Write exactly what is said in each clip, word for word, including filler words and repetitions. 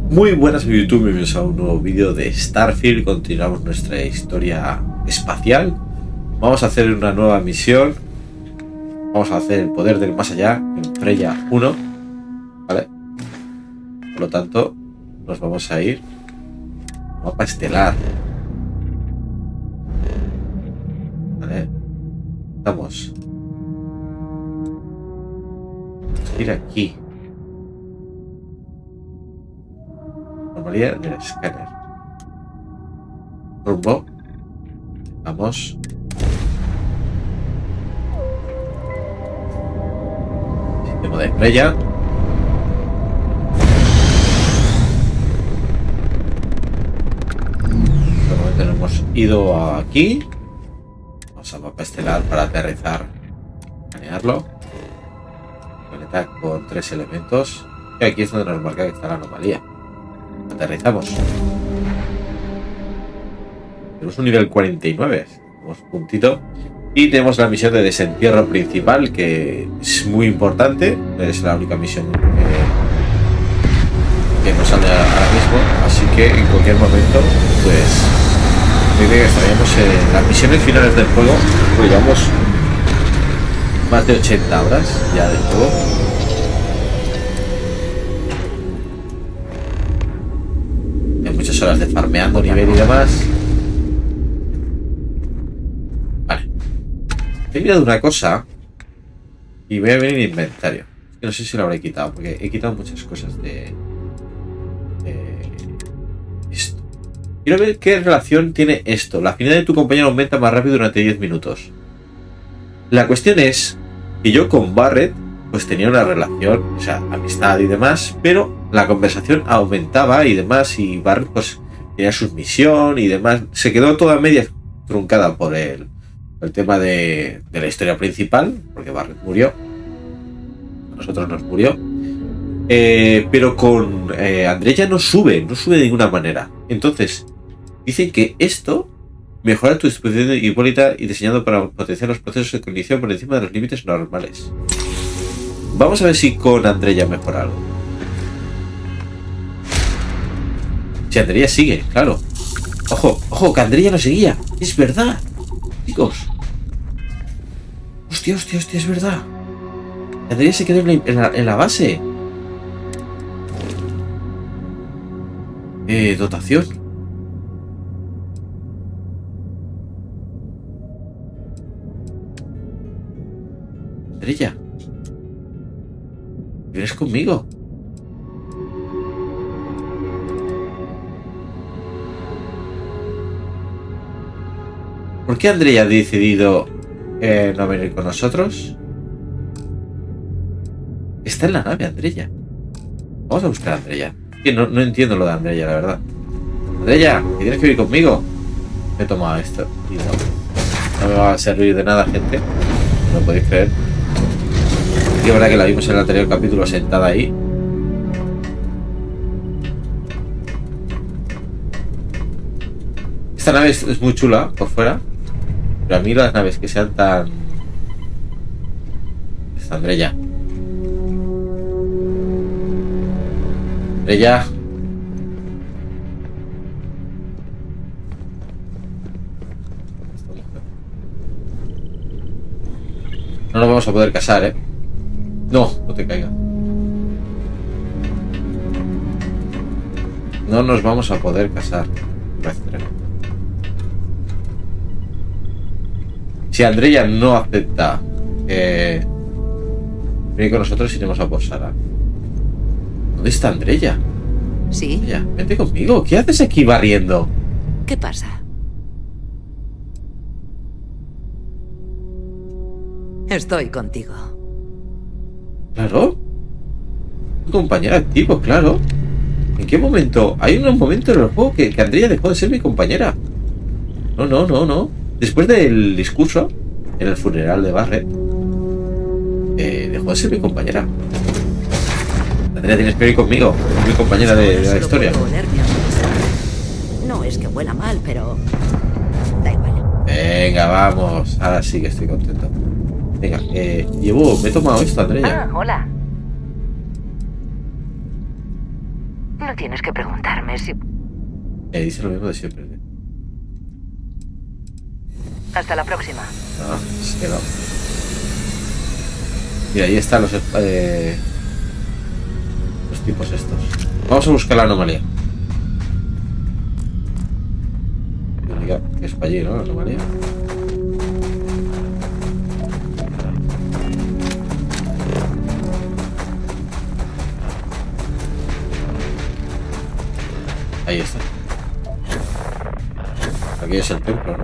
Muy buenas a YouTube, bienvenidos a un nuevo vídeo de Starfield. Continuamos nuestra historia espacial. Vamos a hacer una nueva misión. Vamos a hacer el poder del más allá en Freya uno, ¿vale? Por lo tanto, nos vamos a ir a mapa estelar, ¿vale? Vamos a ir aquí. Normalidad del escáner. Rumbo. Vamos. Sistema de Freya. Por el momento no hemos ido aquí. Vamos a mapa estelar para aterrizar. Escanearlo. Planeta con tres elementos. Y aquí es donde nos marca que está la anomalía. Aterrizamos. Tenemos un nivel cuarenta y nueve. Tenemos puntito. Y tenemos la misión de desentierro principal, que es muy importante. Es la única misión que, que nos sale ahora mismo. Así que en cualquier momento, pues, yo creo que estaríamos en las misiones finales del juego. Pues llevamos más de ochenta horas ya del juego. Muchas horas de farmeando nivel y demás. Vale. He mirado una cosa y voy a ver el inventario. Es que no sé si lo habré quitado, porque he quitado muchas cosas de, de esto. Quiero ver qué relación tiene esto. La afinidad de tu compañero aumenta más rápido durante diez minutos. La cuestión es que yo con Barret pues tenía una relación, o sea, amistad y demás, pero la conversación aumentaba y demás, y Barret pues tenía su misión y demás. Se quedó toda media truncada por el, el tema de, de la historia principal, porque Barret murió, a nosotros nos murió, eh, pero con eh, Andrea no sube, no sube de ninguna manera. Entonces, dicen que esto mejora tu disposición hipólita y diseñado para potenciar los procesos de cognición por encima de los límites normales. Vamos a ver si con Andrea mejora algo. Si Andrea sigue, claro. Ojo, ojo, que Andrea no seguía. Es verdad, chicos. Hostia, hostia, hostia, es verdad. Andrea se quedó en la, en la, en la base. Eh, dotación. Andrea, ¿vienes conmigo? ¿Por qué Andrea ha decidido eh, no venir con nosotros? Está en la nave, Andrea. Vamos a buscar a Andrea. Que no, no entiendo lo de Andrea, la verdad. Andrea, que tienes que venir conmigo. Me he tomado esto y no, no me va a servir de nada, gente. No lo podéis creer. Y es verdad que la vimos en el anterior capítulo sentada ahí. Esta nave es, es muy chula por fuera, pero a mí las naves que sean tan... Está Andrea. Andrea. No nos vamos a poder casar, ¿eh? No, no te caigas. No nos vamos a poder casar. Si Andrea no acepta eh, venir con nosotros, iremos a por Sara. ¿Dónde está Andrea? Sí. Andrea, vente conmigo. ¿Qué haces aquí barriendo? ¿Qué pasa? Estoy contigo. Claro. Tu compañera activo, claro. ¿En qué momento? Hay un momento en el juego que, que Andrea dejó de ser mi compañera. No, no, no, no. Después del discurso en el funeral de Barret, eh, dejó de ser mi compañera. Andrea, tienes que ir conmigo. Es mi compañera de, de la historia. No es que huela mal, pero da igual. Venga, vamos. Ahora sí que estoy contento. Venga, eh, llevo, me he tomado esto, Andrea. Ah, hola. No tienes que preguntarme si... Eh, dice lo mismo de siempre. ¿eh? Hasta la próxima. No, es que no. Mira, ahí están los, eh, los tipos estos. Vamos a buscar la anomalía. Que es para allí, ¿no? La anomalía. Ahí está. Aquí es el templo, ¿no?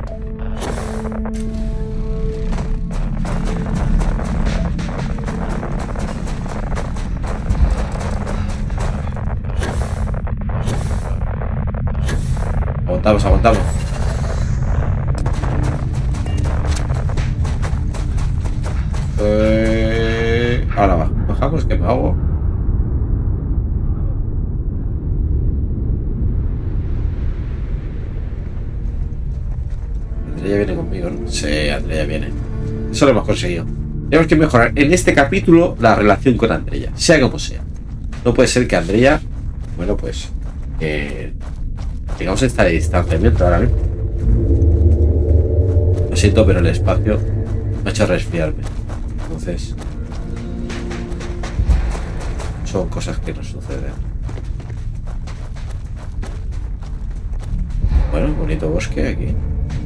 Aguantamos, aguantamos. Eh... Ahora va. Bajamos que me hago. Andrea viene conmigo, ¿no? Sí, Andrea viene. Eso lo hemos conseguido. Tenemos que mejorar en este capítulo la relación con Andrea, sea como sea. No puede ser que Andrea, bueno, pues, eh, tengamos esta distanciamiento ahora mismo. Lo siento, pero el espacio me ha hecho resfriarme. Entonces, son cosas que nos suceden. Bueno, bonito bosque aquí.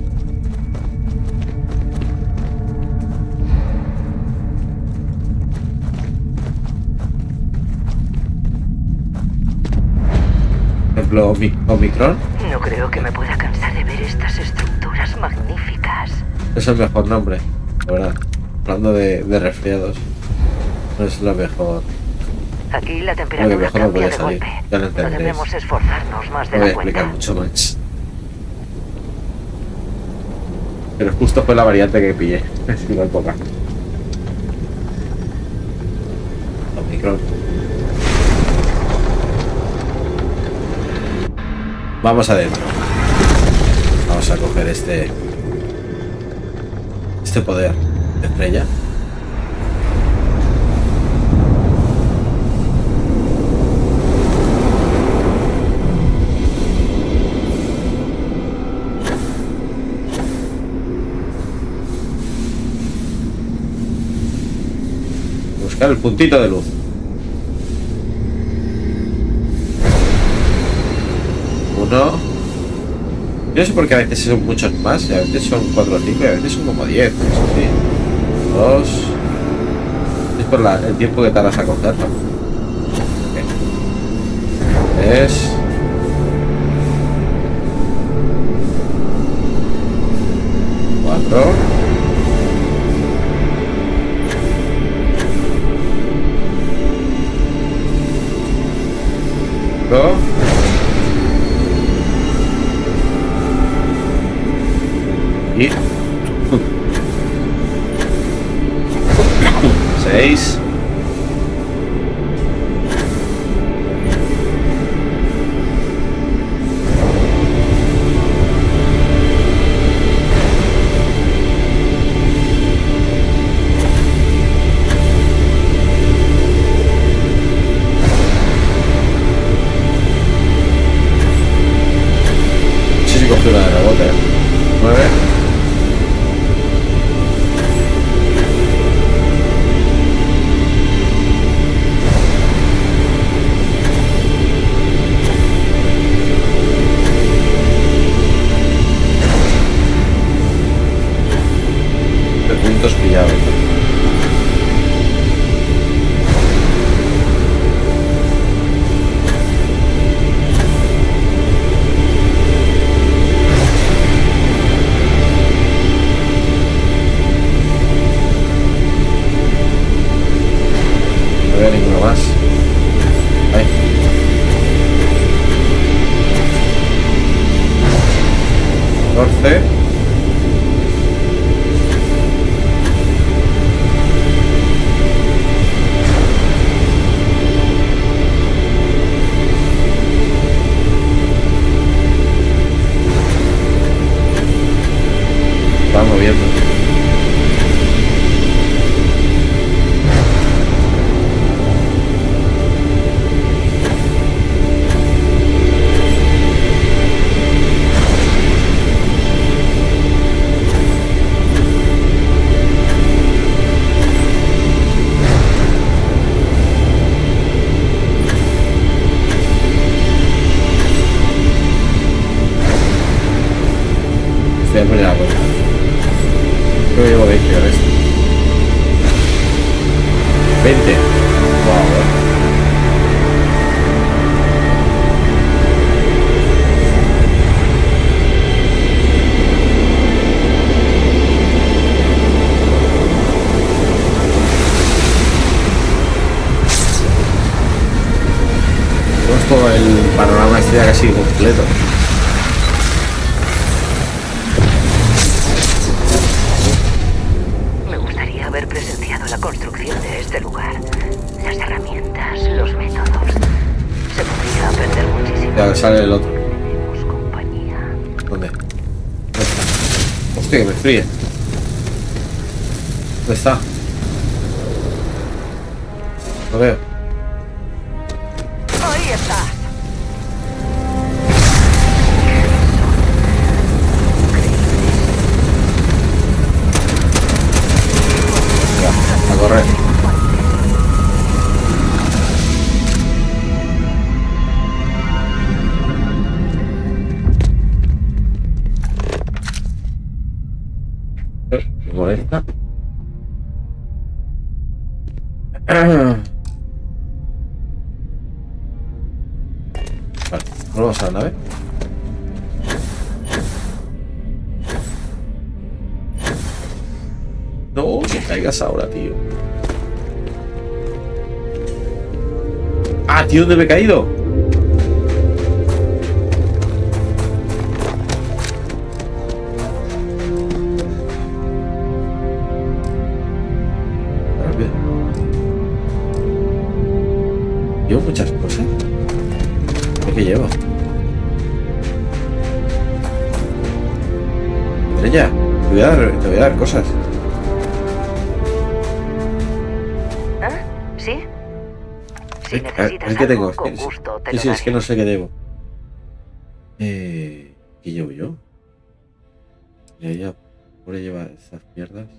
Ejemplo, Omicron. No creo que me pueda cansar de ver estas estructuras magníficas. Es el mejor nombre, la verdad. Hablando de, de resfriados, no es lo mejor. Aquí la temperatura Lo que mejor no cambia puede de salir. golpe. Ya lo No entendéis. debemos esforzarnos más de No voy a la cuenta. explicar mucho más. Pero justo fue la variante que pillé. Es igual poca. Omicron. Vamos adentro. Vamos a coger este este poder de estrella. Buscar el puntito de luz. Uno. Yo no sé por qué a veces son muchos más, y a veces son cuatro o cinco, y a veces son como diez. Sí. Dos. Es por la, el tiempo que tardas a cogerlo. Okay. Tres. Cuatro. Cinco. Y seis. Sí, sí, cogió una de rebote. Nueve. Puntos pillados. No veo ninguno más. Ahí. catorce. Va moviendo. conozco el panorama este ya casi completo. Me gustaría haber presenciado la construcción de este lugar. Las herramientas, los métodos. Se podría aprender muchísimo. Ya sale el otro. Tenemos compañía. ¿Dónde? ¿Dónde está? Hostia, que me fríe. ¿Dónde está? Lo veo. Ahí está. Ya, a correr. Me molesta. Vale, volvemos a la nave. No, que caigas ahora, tío. Ah, tío, ¿dónde me he caído? Rápido. Llevo muchas cosas. ¿Qué llevo? Ella, te voy a dar, te voy a dar cosas. ¿Ah? ¿Sí? Si Eh, necesitas ¿qué tengo? algo, con Sí, gusto te sí, lo sí, es que daré. no sé qué debo. Eh, ¿Qué llevo yo? Y ella por ahí lleva esas mierdas.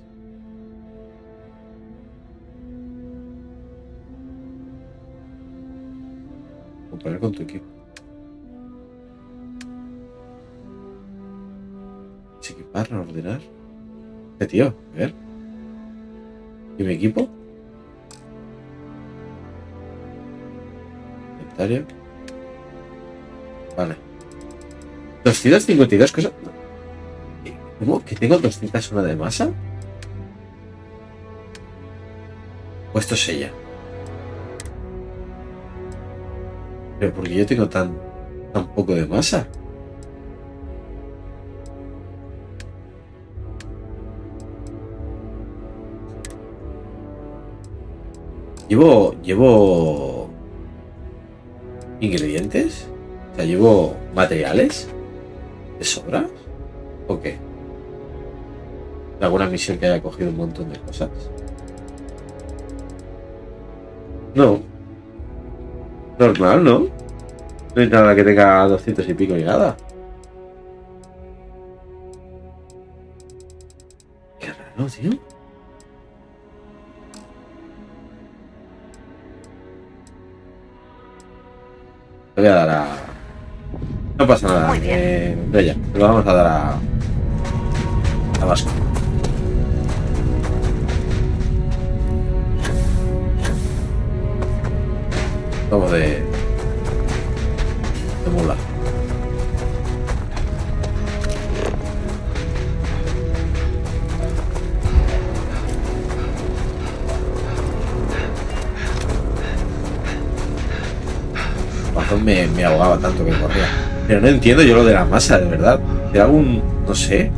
Comparar con tu equipo. Equipar, ordenar. ¿Qué tío? A ver. ¿Y mi equipo? Inventario. Vale. doscientas cincuenta y dos cosas. ¿Cómo? ¿Que tengo doscientos uno de masa? ¿O esto es ella? Pero ¿por qué yo tengo tan, tan poco de masa? Llevo... Llevo... ¿Ingredientes? O sea, llevo materiales de sobra. ¿O qué? ¿De alguna misión que haya cogido un montón de cosas? No. Normal, ¿no? No hay nada que tenga doscientos y pico ni nada. Qué raro, tío. Le voy a dar a... No pasa nada. Muy bien. Eh, Bella, lo vamos a dar a... a Vasco. Vamos de... de mula. Razón me, me ahogaba tanto que corría. Pero no entiendo yo lo de la masa, de verdad. Era algún... no sé.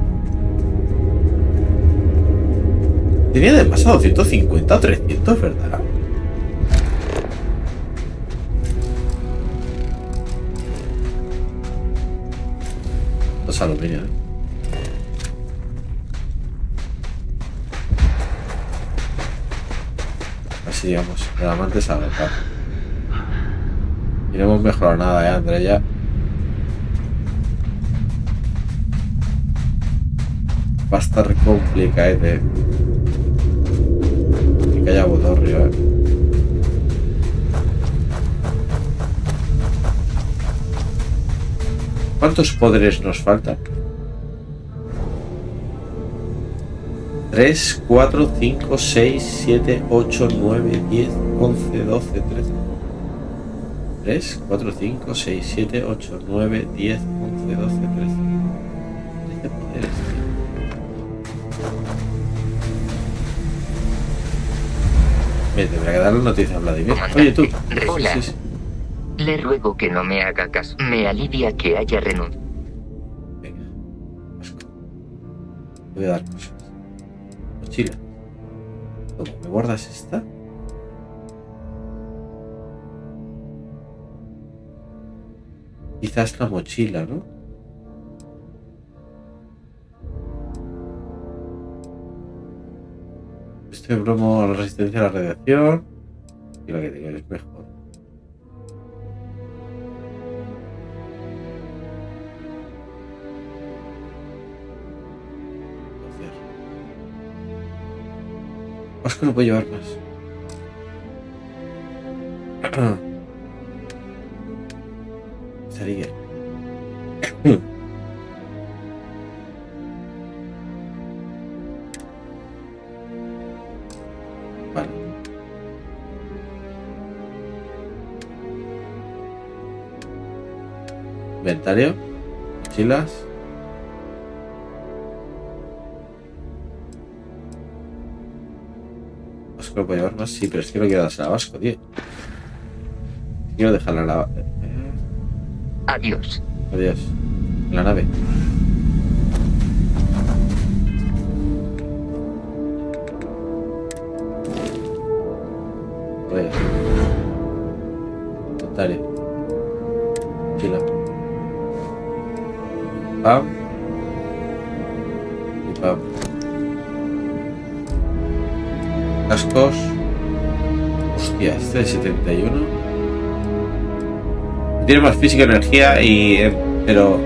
Tenía de masa doscientos cincuenta o trescientos, ¿verdad? Esto es aluminio, ¿eh? Así digamos, el amante sabe acá. Y no hemos mejorado nada, ¿eh, Andrea? Va a estar complicado, ¿eh? Y que haya botorrio, ¿eh? ¿Cuántos poderes nos faltan? tres, cuatro, cinco, seis, siete, ocho, nueve, diez, once, doce, trece. tres, cuatro, cinco, seis, siete, ocho, nueve, diez, once, doce, trece. trece poderes, tío. Me tendría que dar la noticia a Vladimir. Oye, tú. Hola. Sí, sí, sí. Le ruego que no me haga caso. Me alivia que haya renunciado. Venga. Asco. Te voy a dar cosas. Mochila. Toma, ¿me guardas esta? Quizás la mochila, ¿no? Este bromo a la resistencia a la radiación. Y lo que digo es mejor. Oscar no puede llevar más. Estaría. Vale. Inventario. Mochilas. Vasco lo puedo llevar más, sí, pero es que no quiero dársela a Vasco, tío. Quiero dejarla en la... Eh. Adiós. Adiós. En la nave. Oye. Inventario. Mochila. Pam. Y pam. Cascos. Hostia, este de setenta y uno. Tiene más física, energía y... Eh, pero...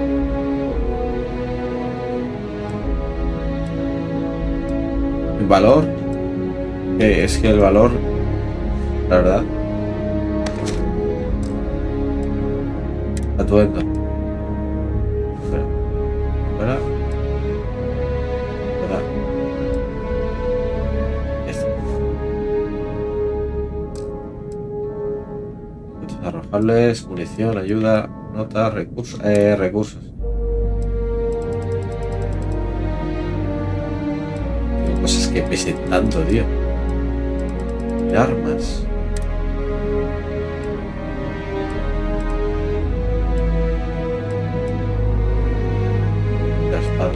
El valor... Eh, es que el valor... La verdad... Atuendo. Espera. Espera. Espera. Arrojables, munición, ayuda, nota, recursos, eh, recursos. Hay cosas que pesen tanto, tío. Y armas. La espada.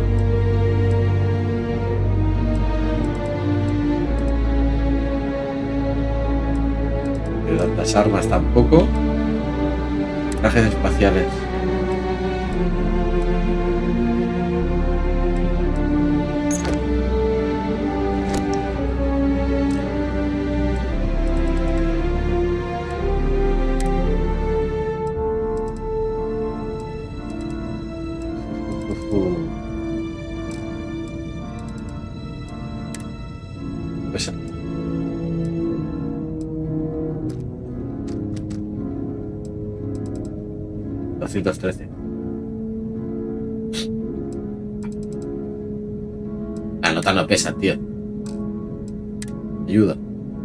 Pero tantas armas tampoco. Trajes espaciales. Pesa. doscientos trece. La nota no pesa, tío. Ayuda.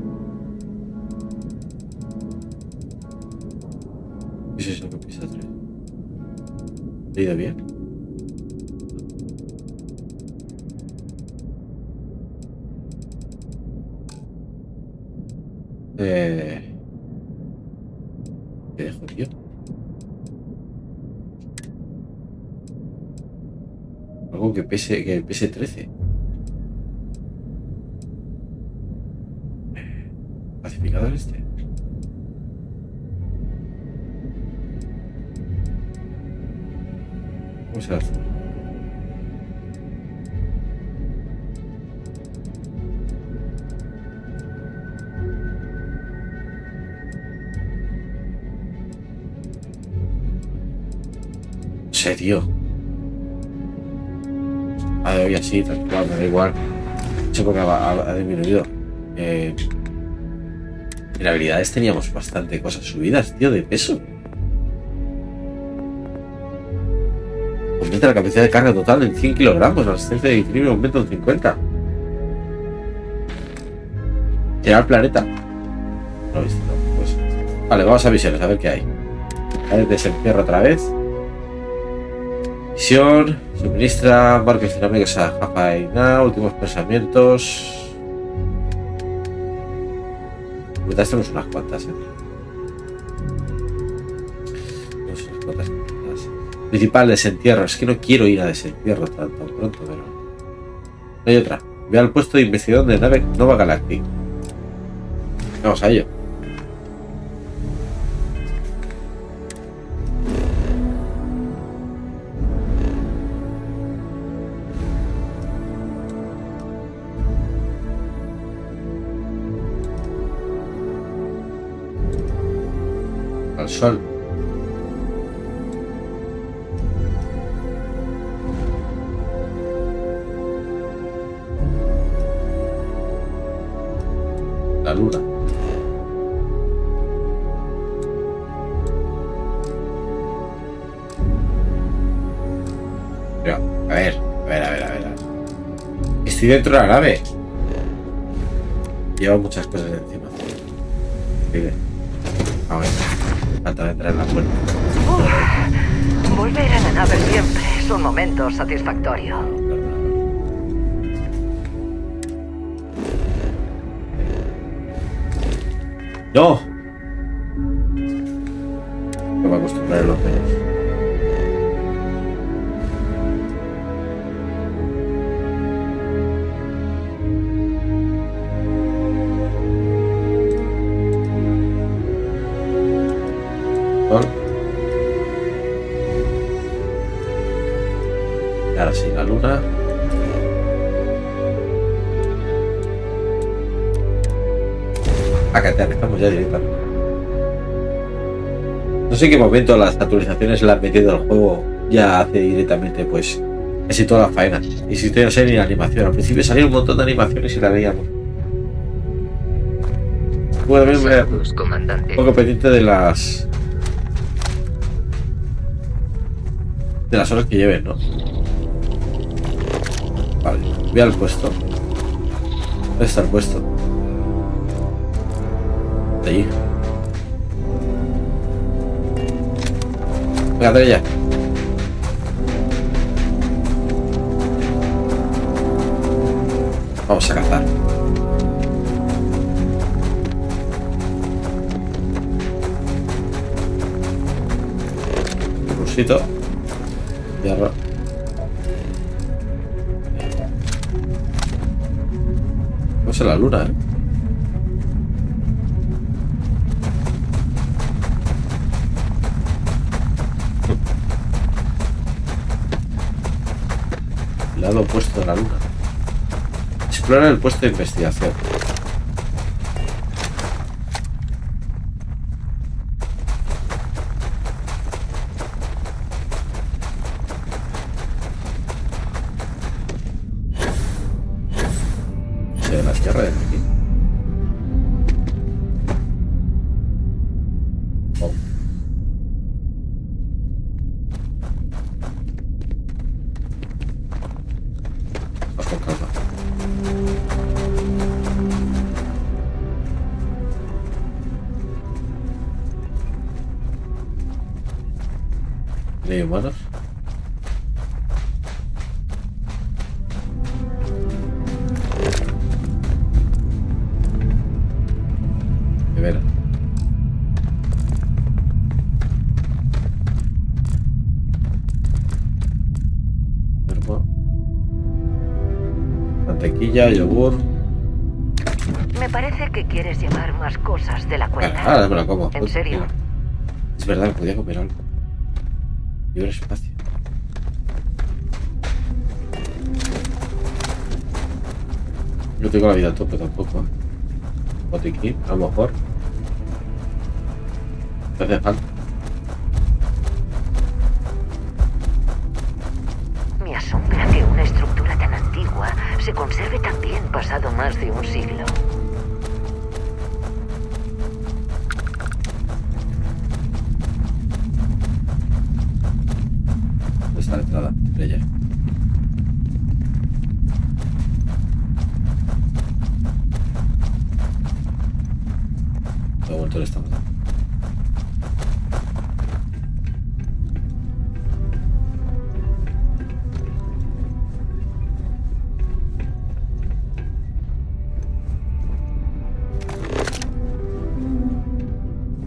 ¿Qué es eso que pesa tres? ¿He ido bien? Eh... ¿Qué dejo, tío? Algo que pese, que pese trece. Pacificador este. ¿Cómo se hace? ¿En serio? A de hoy así, tal cual, me da igual. No sé por qué ha, ha, ha disminuido. Eh, en habilidades teníamos bastante cosas subidas, tío, de peso. Aumenta la capacidad de carga total en cien kilogramos. La resistencia de equilibrio aumenta en cincuenta. Llegar al planeta. No lo he visto, no. Pues. Vale, vamos a misiones, a ver qué hay. A ver, desencierro otra vez. Misión. Suministra marcas dinámicas a Jafaina. Últimos pensamientos. Tenemos unas cuantas, ¿eh? otras cosas. Principal, desentierro. Es que no quiero ir a desentierro tan, tan pronto, pero... No hay otra. Ve al puesto de investigación de nave Nova Galactic. Vamos a ello. Al sol. La luna. Pero, a ver, a ver, a ver, a ver. Estoy dentro de la nave. Llevo muchas cosas encima. Increíble. A ver, falta entrar en la puerta. Uf, volver a la nave siempre es un momento satisfactorio. ¡No! Me voy a acostumbrar a los pelos. Sol. Y ahora sí, la luna. Acá estamos ya directamente. No sé en qué momento las actualizaciones las han metido al juego, ya hace directamente pues casi toda la faena. Y si estoy a ser ni animación, al principio salía un montón de animaciones y la veíamos. Puedo verme un poco pendiente de las de las horas que lleven, ¿no? Vale, voy al puesto. ¿Dónde está el puesto? Allí. Venga, dale ya. Vamos a cazar. Un rusito. Hierro. Vamos a la luna, ¿eh? Lado opuesto de la luna. Explora el puesto de investigación. Se ve la tierra de aquí. Oh. Con calma. ¿No hay humanos? De veras. Mantequilla, yogur. Me parece que quieres llevar más cosas de la cuenta. Ah, ahora me la como. ¿En serio? Es verdad, podía comer algo. Libre espacio. No tengo la vida a tope tampoco. ¿eh? Botiquín, a lo mejor. ¿Te hace falta? Me asombra que una estructura tan antigua se conserve tan bien pasado más de un siglo. ¿Dónde está la entrada? De ella. De momento le estamos dando.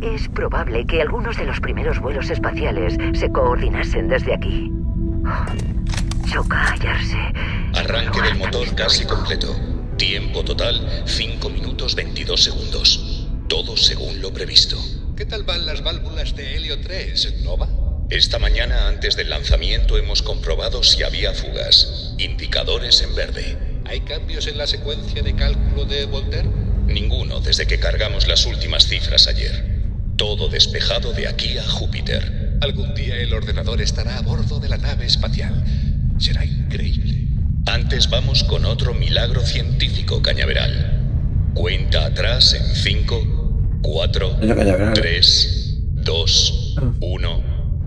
Es probable que algunos de los primeros vuelos espaciales se coordinasen desde aquí. Choca hallarse. Arranque del motor casi completo. Tiempo total, cinco minutos veintidós segundos. Todo según lo previsto. ¿Qué tal van las válvulas de helio tres, Nova? Esta mañana, antes del lanzamiento, hemos comprobado si había fugas. Indicadores en verde. ¿Hay cambios en la secuencia de cálculo de Voltaire? Ninguno desde que cargamos las últimas cifras ayer. Todo despejado de aquí a Júpiter. Algún día el ordenador estará a bordo de la nave espacial. Será increíble. Antes vamos con otro milagro científico, Cañaveral. Cuenta atrás en cinco, cuatro, tres, dos, uno.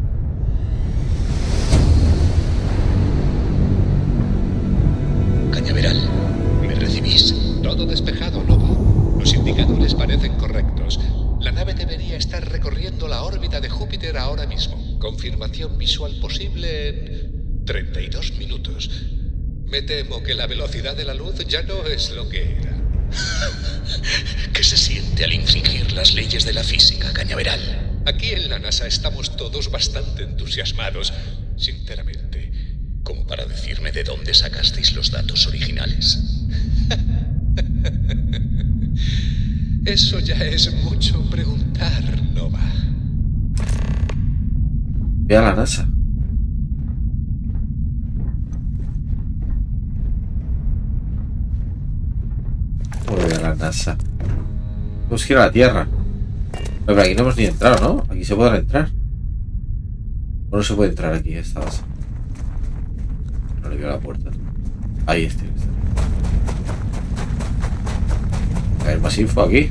Cañaveral, ¿me recibís? Todo despejado, Nova. Los indicadores parecen correctos. La nave debería estar recorriendo la órbita de Júpiter ahora mismo. Confirmación visual posible en treinta y dos minutos. Me temo que la velocidad de la luz ya no es lo que era. ¿Qué se siente al infringir las leyes de la física, Cañaveral? Aquí en la NASA estamos todos bastante entusiasmados, sinceramente. ¿Como para decirme de dónde sacasteis los datos originales? Eso ya es mucho preguntar, Nova. Ve a la NASA. Voy a la NASA. Tenemos que ir a la Tierra. Pero aquí no hemos ni entrado, ¿no? Aquí se podrá entrar. O no se puede entrar aquí a esta base. No le veo la puerta. Ahí está. A ver, más info aquí.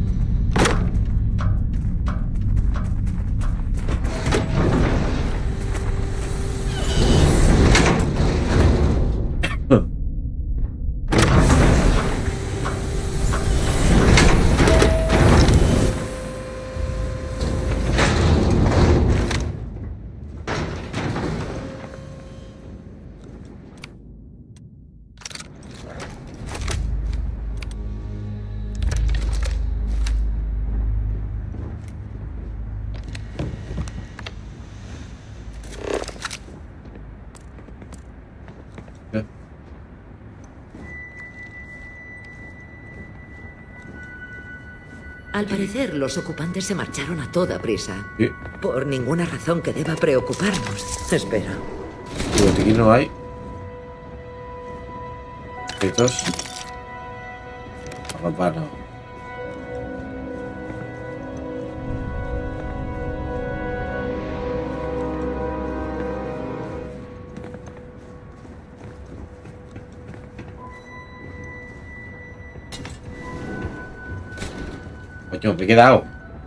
Al parecer, los ocupantes se marcharon a toda prisa. Sí. Por ninguna razón que deba preocuparnos. Espera. Y aquí no hay. Estos. Ropa no. Coño, me he quedado.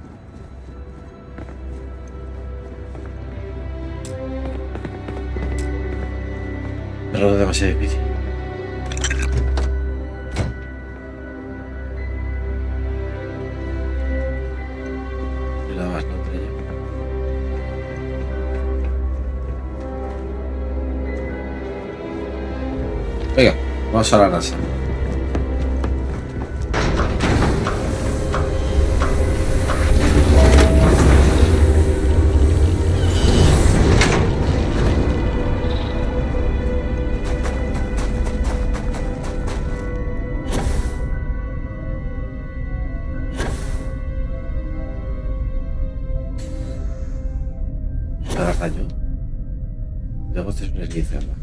Pero es demasiado difícil. Y nada más, no entré yo. Venga, vamos a la NASA. Rayo. Luego este es una esguizarra.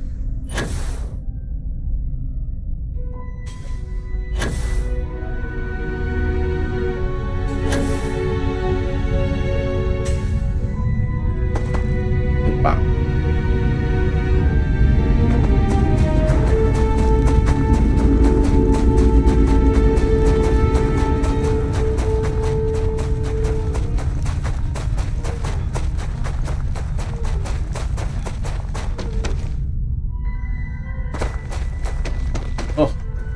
Opa. Oh.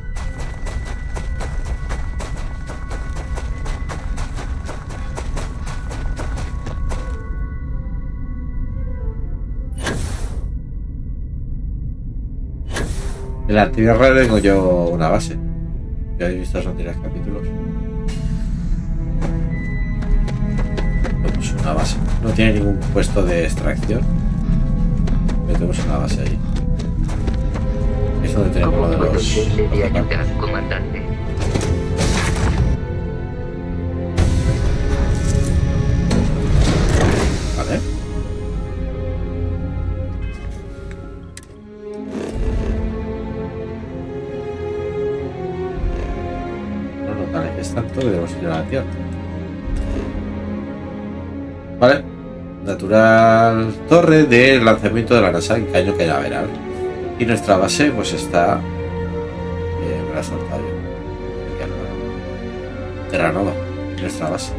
En la Tierra tengo yo una base. Ya habéis visto los anteriores capítulos. no tiene ningún puesto de extracción. Metemos una base ahí. Es donde tenemos lo de ¿Cómo puedo los... serle de ayuda, comandante? Vale. No, no, vale, es tanto que debemos ir a la Tierra. Vale. Natural torre de lanzamiento de la NASA en Caño Cañaveral. Y nuestra base pues está... Eh, me la he soltado yo. Terranova, nuestra base.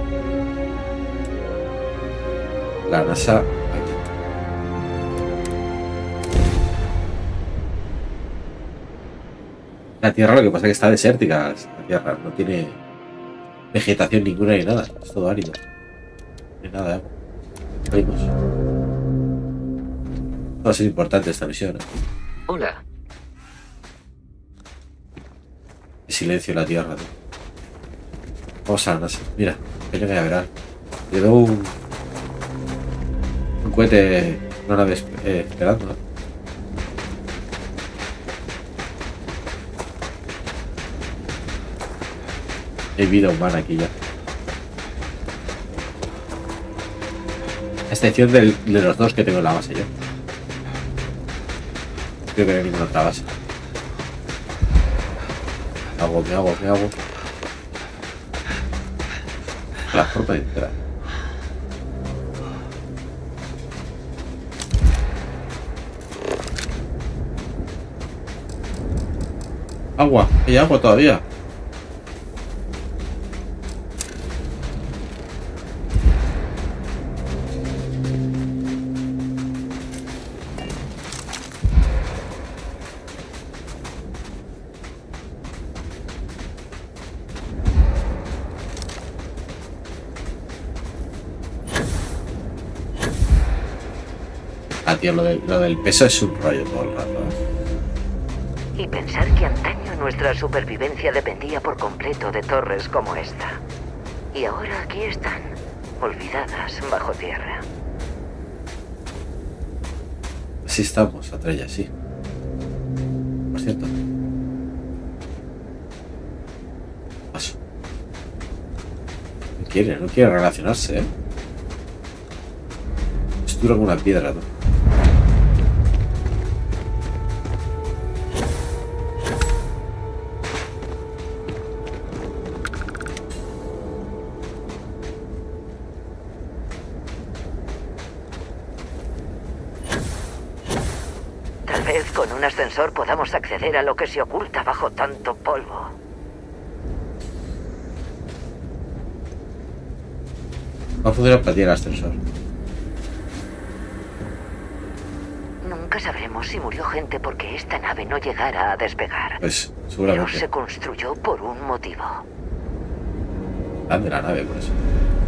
La NASA aquí. La Tierra lo que pasa es que está desértica. La Tierra no tiene vegetación ninguna ni nada. Es todo árido. No hay nada de agua. Venimos. Va a ser importante esta misión. ¿eh? Hola. El silencio en la Tierra. ¿no? Vamos a la NASA. Mira, Caño Cañaveral. Quedó un... Un cohete, una nave eh, esperando. ¿no? Hay vida humana aquí ya. A excepción del, de los dos que tengo en la base yo. Creo que no hay ninguna otra base. Me hago, me hago, me hago. La forma de entrar. Agua, hay agua todavía. Ah, tío, lo, de, lo del peso es un rollo todo el rato. ¿eh? Y pensar que antaño nuestra supervivencia dependía por completo de torres como esta. Y ahora aquí están, olvidadas bajo tierra. Así estamos, Atreya, sí. Por cierto. Paso. No quiere, no quiere relacionarse, ¿eh? Es duro como una piedra, ¿no? Tal vez con un ascensor podamos acceder a lo que se oculta bajo tanto polvo. Va a funcionar para ti el ascensor. Nunca sabremos si murió gente porque esta nave no llegara a despegar. Pues Pero seguramente. se construyó por un motivo. Grande la nave, por eso.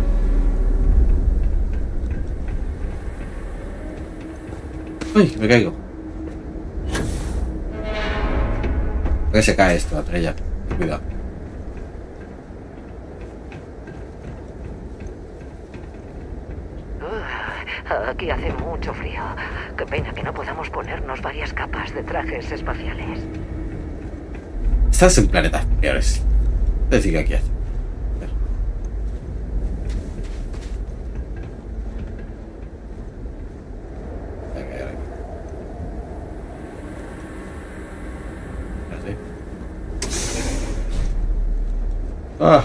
Uy, me caigo. Que se cae esto, Atreya. Cuidado. Uh, aquí hace mucho frío. Qué pena que no podamos ponernos varias capas de trajes espaciales. Estás en planetas peores. Es decir, que aquí hace. Ah,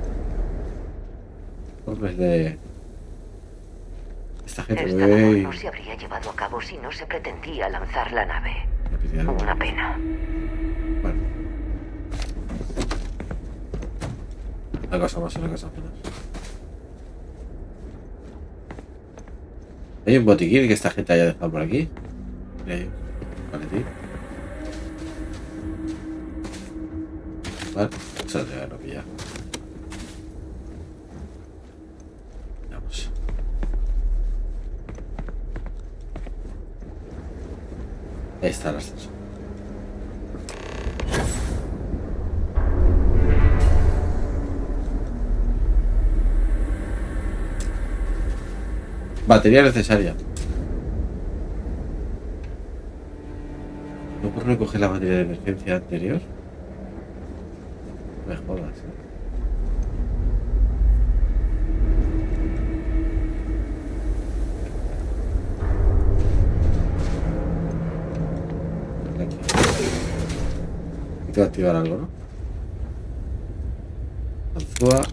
pues de esta gente Esta muy labor bien. no se habría llevado a cabo si no se pretendía lanzar la nave. Una pena. Bueno, una cosa más, una cosa menos. Hay un botiquín que esta gente haya dejado por aquí. Mira ahí, vale, tío. Vale, eso lo tengo que pillar. Vamos. Ahí está el ascensor. Batería necesaria. ¿No puedo recoger la batería de emergencia anterior? No me jodas, ¿eh? Aquí. Tengo que activar algo, ¿no? Ganzúa.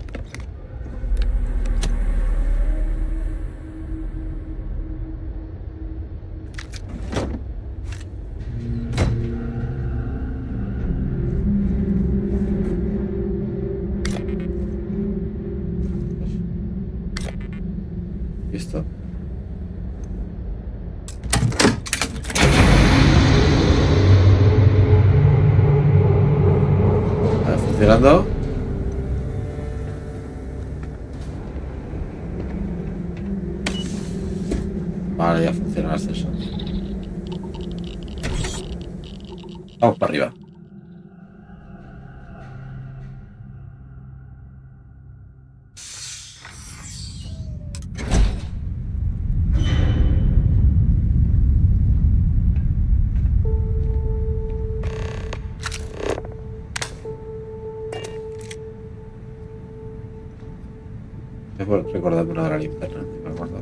¿Listo? Vale, funcionando. Vale, ya funciona el ascensor. Vamos para arriba. Debo recordarme una hora linterna, me acuerdo.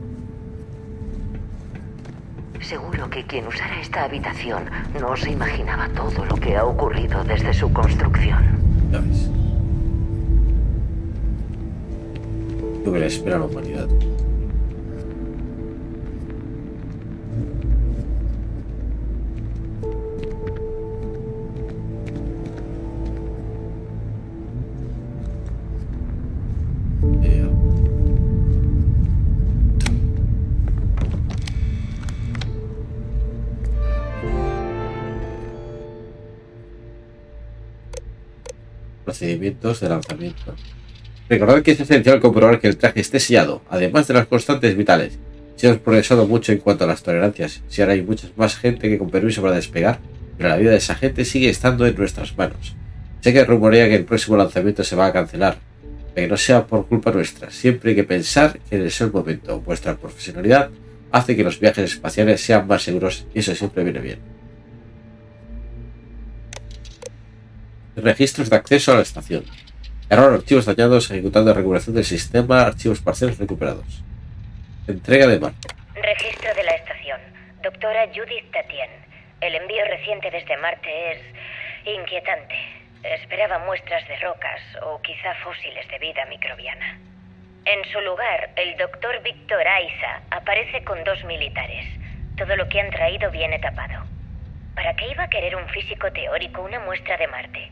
Seguro que quien usara esta habitación no se imaginaba todo lo que ha ocurrido desde su construcción. Ya ves. Lo que le espera a la humanidad. Eh, Procedimientos de lanzamiento. Recordad que es esencial comprobar que el traje esté sellado, además de las constantes vitales. Si hemos progresado mucho en cuanto a las tolerancias, si ahora hay mucha más gente que con permiso para despegar, pero la vida de esa gente sigue estando en nuestras manos. Sé que rumorea que el próximo lanzamiento se va a cancelar, pero que no sea por culpa nuestra. Siempre hay que pensar que en ese momento vuestra profesionalidad hace que los viajes espaciales sean más seguros y eso siempre viene bien. Registros de acceso a la estación. Error, archivos dañados, ejecutando recuperación del sistema, archivos parciales recuperados. Entrega de Marte. Registro de la estación. Doctora Judith Tatien. El envío reciente desde Marte es inquietante. Esperaba muestras de rocas o quizá fósiles de vida microbiana. En su lugar, el doctor Víctor Aiza aparece con dos militares. Todo lo que han traído viene tapado. ¿Para qué iba a querer un físico teórico una muestra de Marte?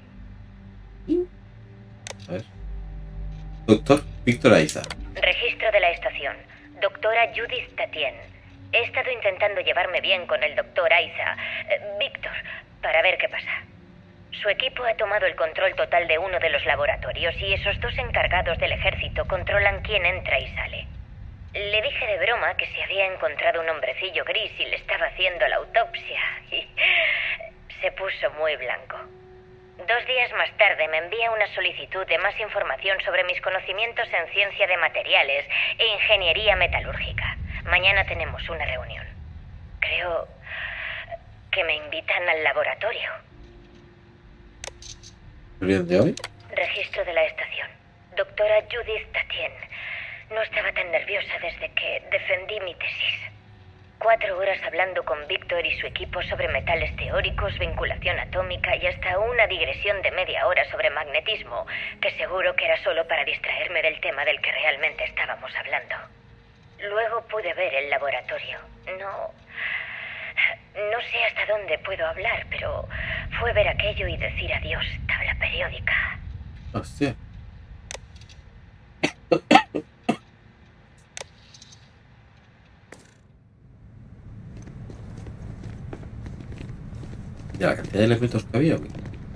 A ver. Doctor Víctor Aiza. Registro de la estación. Doctora Judith Tatien. He estado intentando llevarme bien con el doctor Aiza, eh, Víctor, para ver qué pasa. Su equipo ha tomado el control total de uno de los laboratorios y esos dos encargados del ejército controlan quién entra y sale. Le dije de broma que se había encontrado un hombrecillo gris y le estaba haciendo la autopsia y se puso muy blanco. Dos días más tarde me envía una solicitud de más información sobre mis conocimientos en ciencia de materiales e ingeniería metalúrgica. Mañana tenemos una reunión. Creo que me invitan al laboratorio. ¿El de hoy? Registro de la estación. Doctora Judith Tatien. No estaba tan nerviosa desde que defendí mi tesis. Cuatro horas hablando con Víctor y su equipo sobre metales teóricos, vinculación atómica y hasta una digresión de media hora sobre magnetismo, que seguro que era solo para distraerme del tema del que realmente estábamos hablando. Luego pude ver el laboratorio. No... No sé hasta dónde puedo hablar, pero fue ver aquello y decir adiós, tabla periódica. Hostia. ¿De la cantidad de elementos que había?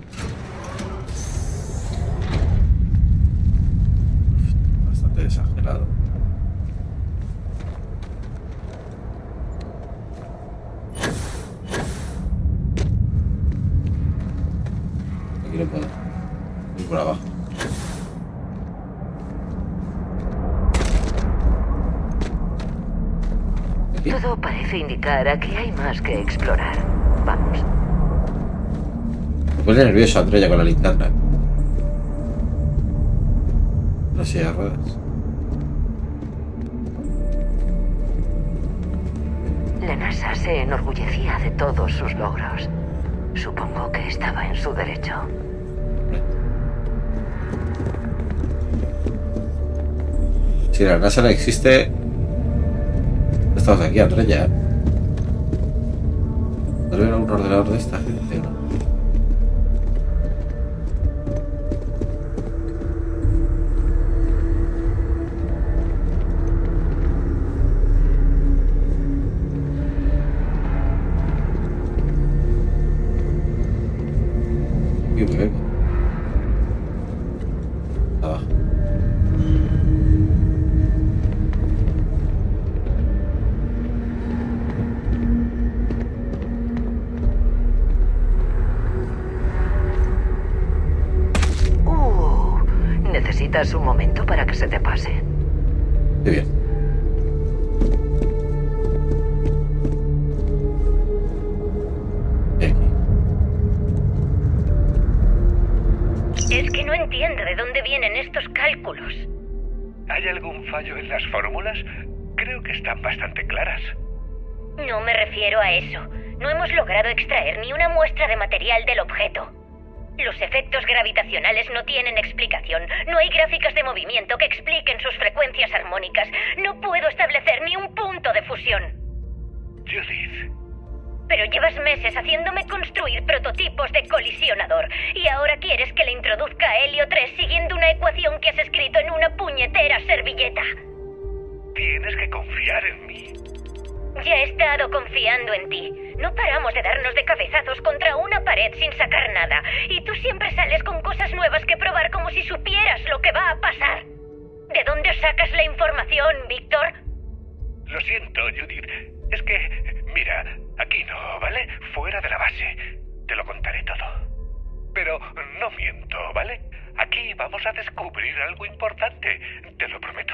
Bastante exagerado. Aquí no puedo. Voy por abajo. ¿Sí? Todo parece indicar a que hay más que explorar. Vamos. Me pone nervioso Andrea con la linterna. No sé, a ruedas. La NASA se enorgullecía de todos sus logros. Supongo que estaba en su derecho. Si la NASA no existe, no estamos aquí, Andrea. ¿No ver un ordenador de esta gente, no? Y luego abajo. Uh, necesitas un momento para que se te pase. Qué bien. Es que no entiendo de dónde vienen estos cálculos. ¿Hay algún fallo en las fórmulas? Creo que están bastante claras. No me refiero a eso. No hemos logrado extraer ni una muestra de material del objeto. Los efectos gravitacionales no tienen explicación. No hay gráficas de movimiento que expliquen sus frecuencias armónicas. No puedo establecer ni un punto de fusión. Judith. Pero llevas meses haciéndome construir prototipos de colisionador y ahora quieres que le introduzca a Helio tres siguiendo una ecuación que has escrito en una puñetera servilleta. Tienes que confiar en mí. Ya he estado confiando en ti. No paramos de darnos de cabezazos contra una pared sin sacar nada. Y tú siempre sales con cosas nuevas que probar como si supieras lo que va a pasar. ¿De dónde sacas la información, Víctor? Lo siento, Judith. Es que, mira, aquí no, ¿vale? Fuera de la base. Te lo contaré todo. Pero no miento, ¿vale? Aquí vamos a descubrir algo importante. Te lo prometo.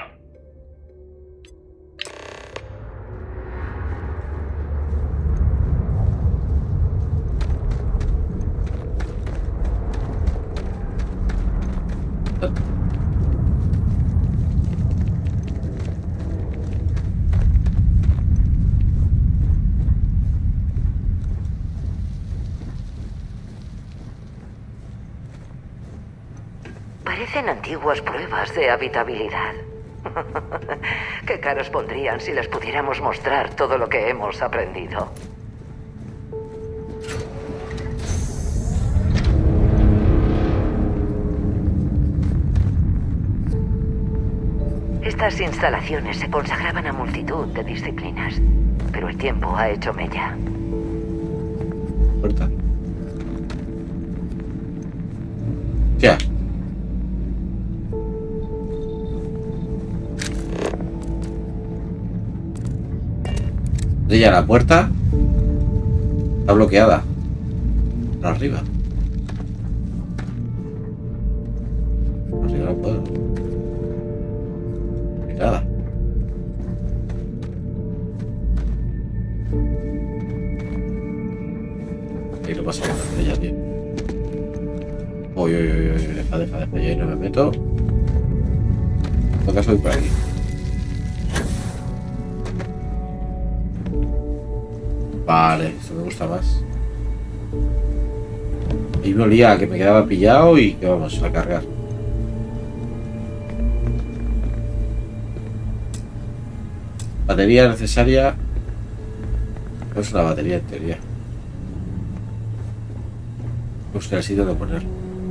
Parecen antiguas pruebas de habitabilidad. Qué caros pondrían si les pudiéramos mostrar todo lo que hemos aprendido. Estas instalaciones se consagraban a multitud de disciplinas, pero el tiempo ha hecho mella. Puerta. Ya. Ella, la puerta está bloqueada. Por arriba. Por arriba no puedo. Ni nada. Ahí lo pasa con ella, tío. Uy, uy, uy, uy, deja, deja, deja. Yo ahí no me meto. En todo caso voy por aquí. Vale, esto me gusta más. Y me olía a que me quedaba pillado y que vamos a cargar. Batería necesaria. No es una batería en teoría. Buscar el sitio donde ponerlo.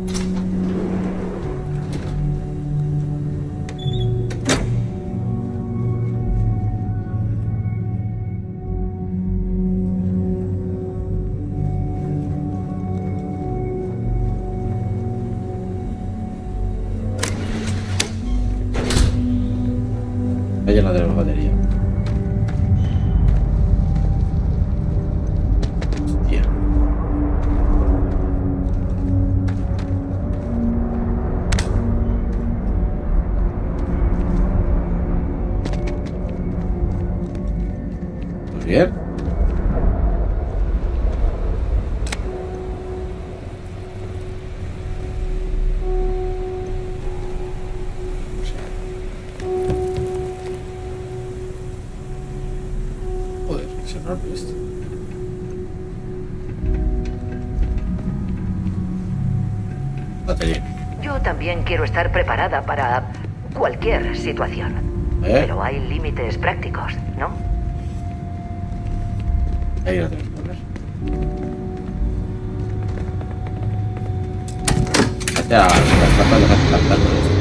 Ya no tenemos batería. Hostia. Bien. Joder, es enorme esto. Batería. Yo también quiero estar preparada para cualquier situación. ¿Eh? Pero hay límites prácticos, ¿no? Ahí lo tenemos que poner. Ya, las patas las están plantando esto.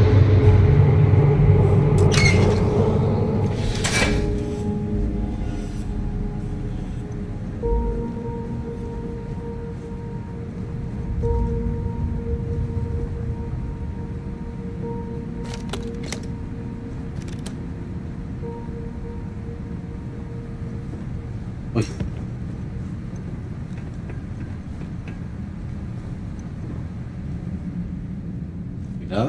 Uy. ¿Y nada?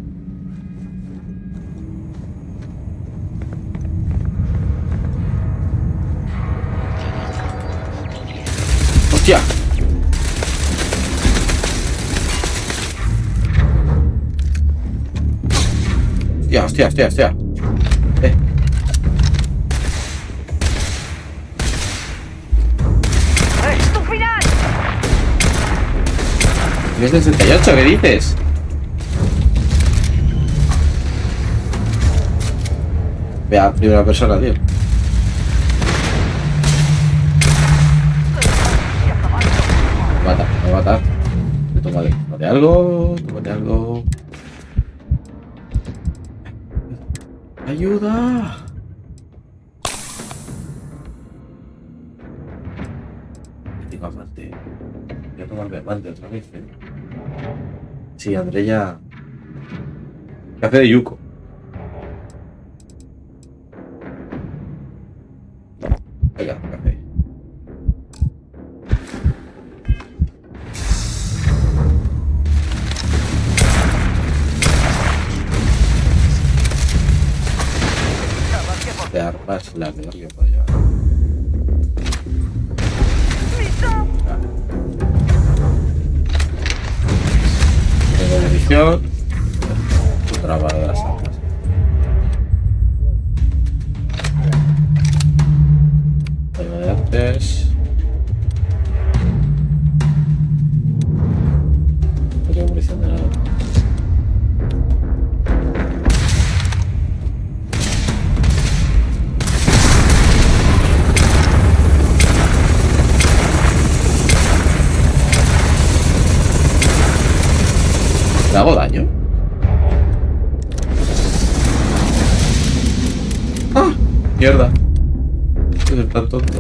¡Hostia! Hostia, hostia, hostia, hostia. Eh. ¡Es tu final! ¿Es del sesenta y ocho? ¿Qué dices? Vea, primera persona, tío. Me mata, me va a matar. Tómate, tómate algo, tómate algo. ¡Ayuda! Tengo amante. Voy a tomarme amante otra vez, ¿eh? Sí, Andrea. Café de Yuko. Venga, café. De armas la peor que puedo llevar. Vale. Tengo munición. Otra bala de las armas. Tengo de antes. No tengo munición de nada. ¿Le hago daño? ¡Ah! ¡Mierda! Es tan tonto.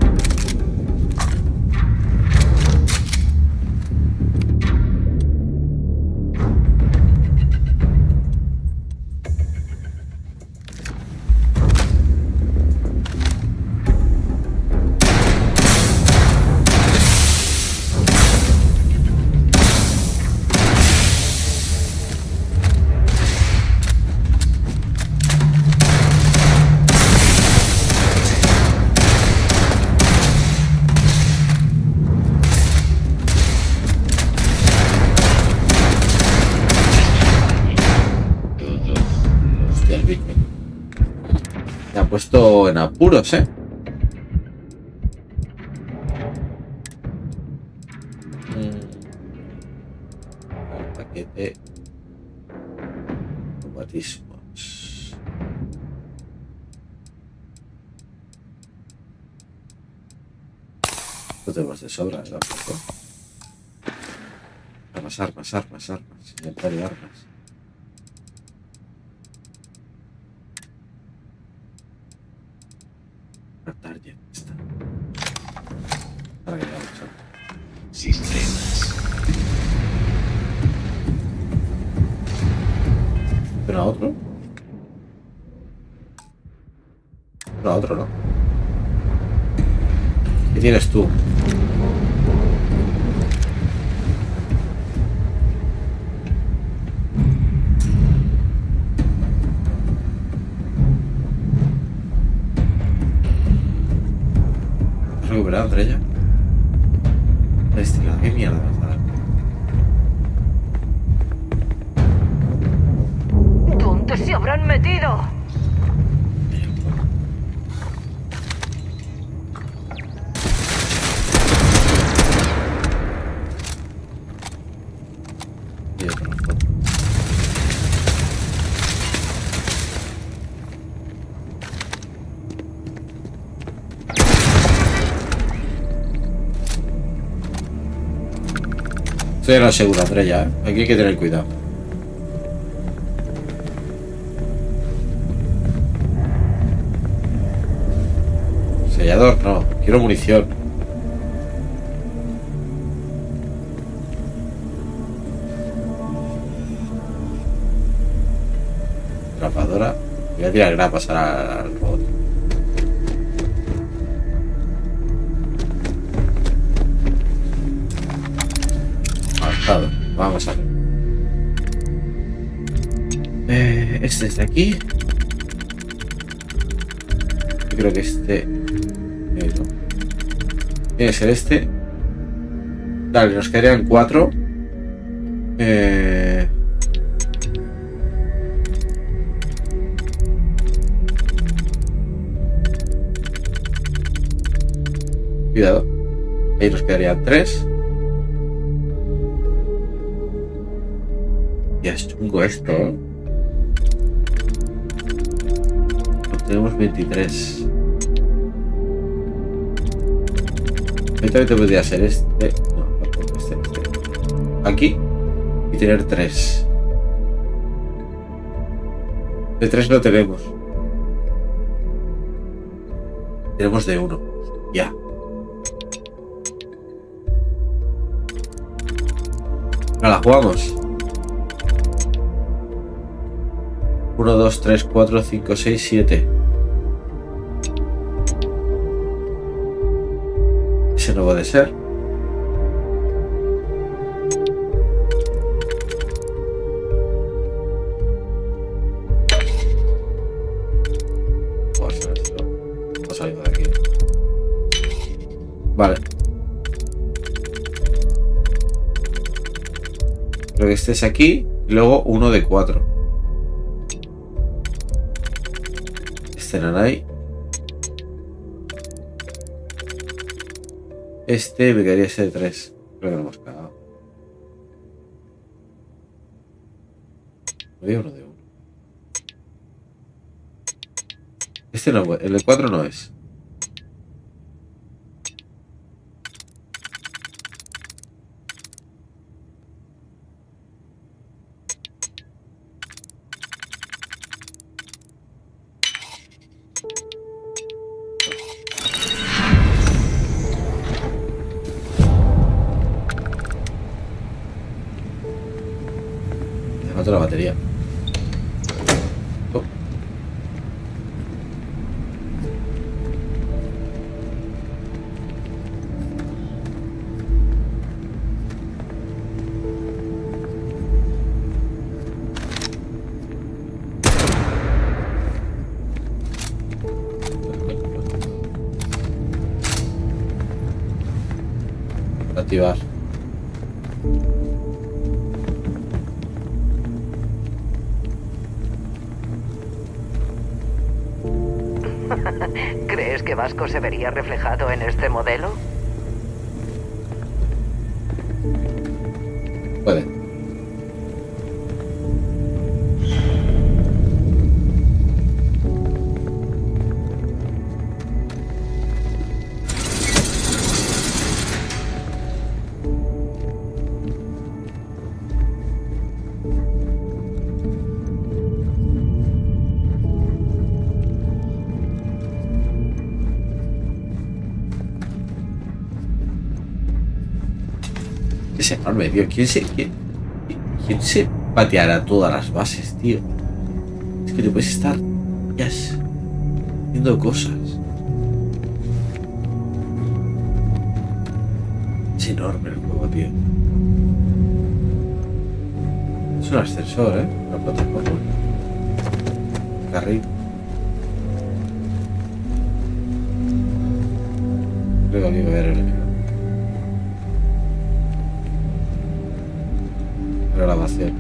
Me ha puesto en apuros, ¿eh? El paquete. Automatismos. Esto tenemos de sobra, ¿eh? Tampoco. Armas, armas, armas, armas. Inventario de armas. Target está. Para que veamos. Sistemas. ¿Pero a otro? Pero a otro no. ¿Qué tienes tú? conmigo, ¿verdad, Andrea? Destilado, ¿qué mierda vas a dar? ¿Dónde se habrán metido? Y otro foto. Estoy en la segura, Andrea, ¿eh? Aquí hay que tener cuidado. Sellador, no. Quiero munición. Grapadora. Voy a tirar grapas al robot. Avanzado. Vamos a ver. Eh, este es de aquí. Yo creo que este... Eh, no. Tiene que ser este. Dale, nos quedarían cuatro. Eh... Cuidado. Ahí nos quedarían tres. Ya es chungo esto, ¿eh? Tenemos veintitrés. Perfectamente podría ser este. No, este, este. Aquí. Y tener tres. De tres no tenemos. Tenemos de uno. Ya. No la jugamos. uno, dos, tres, cuatro, cinco, seis, siete. Ese no puede ser. Pues esto ha salido de aquí. Vale. Creo que este es aquí. Y luego uno de cuatro. Este nanay. Este me quedaría ese de tres. Creo que lo hemos cagado. Había uno de uno. Este no, el de cuatro no es. La batería. Oh. Activar. ¿Crees que Vasco se vería reflejado en este modelo? Puede. Es enorme, tío. ¿Quién se, quién, quién se pateará todas las bases, tío? Es que te puedes estar ya haciendo cosas. Es enorme el juego, tío. Es un ascensor, ¿eh? La plataforma. Carril. Creo tengo que ver el grabación.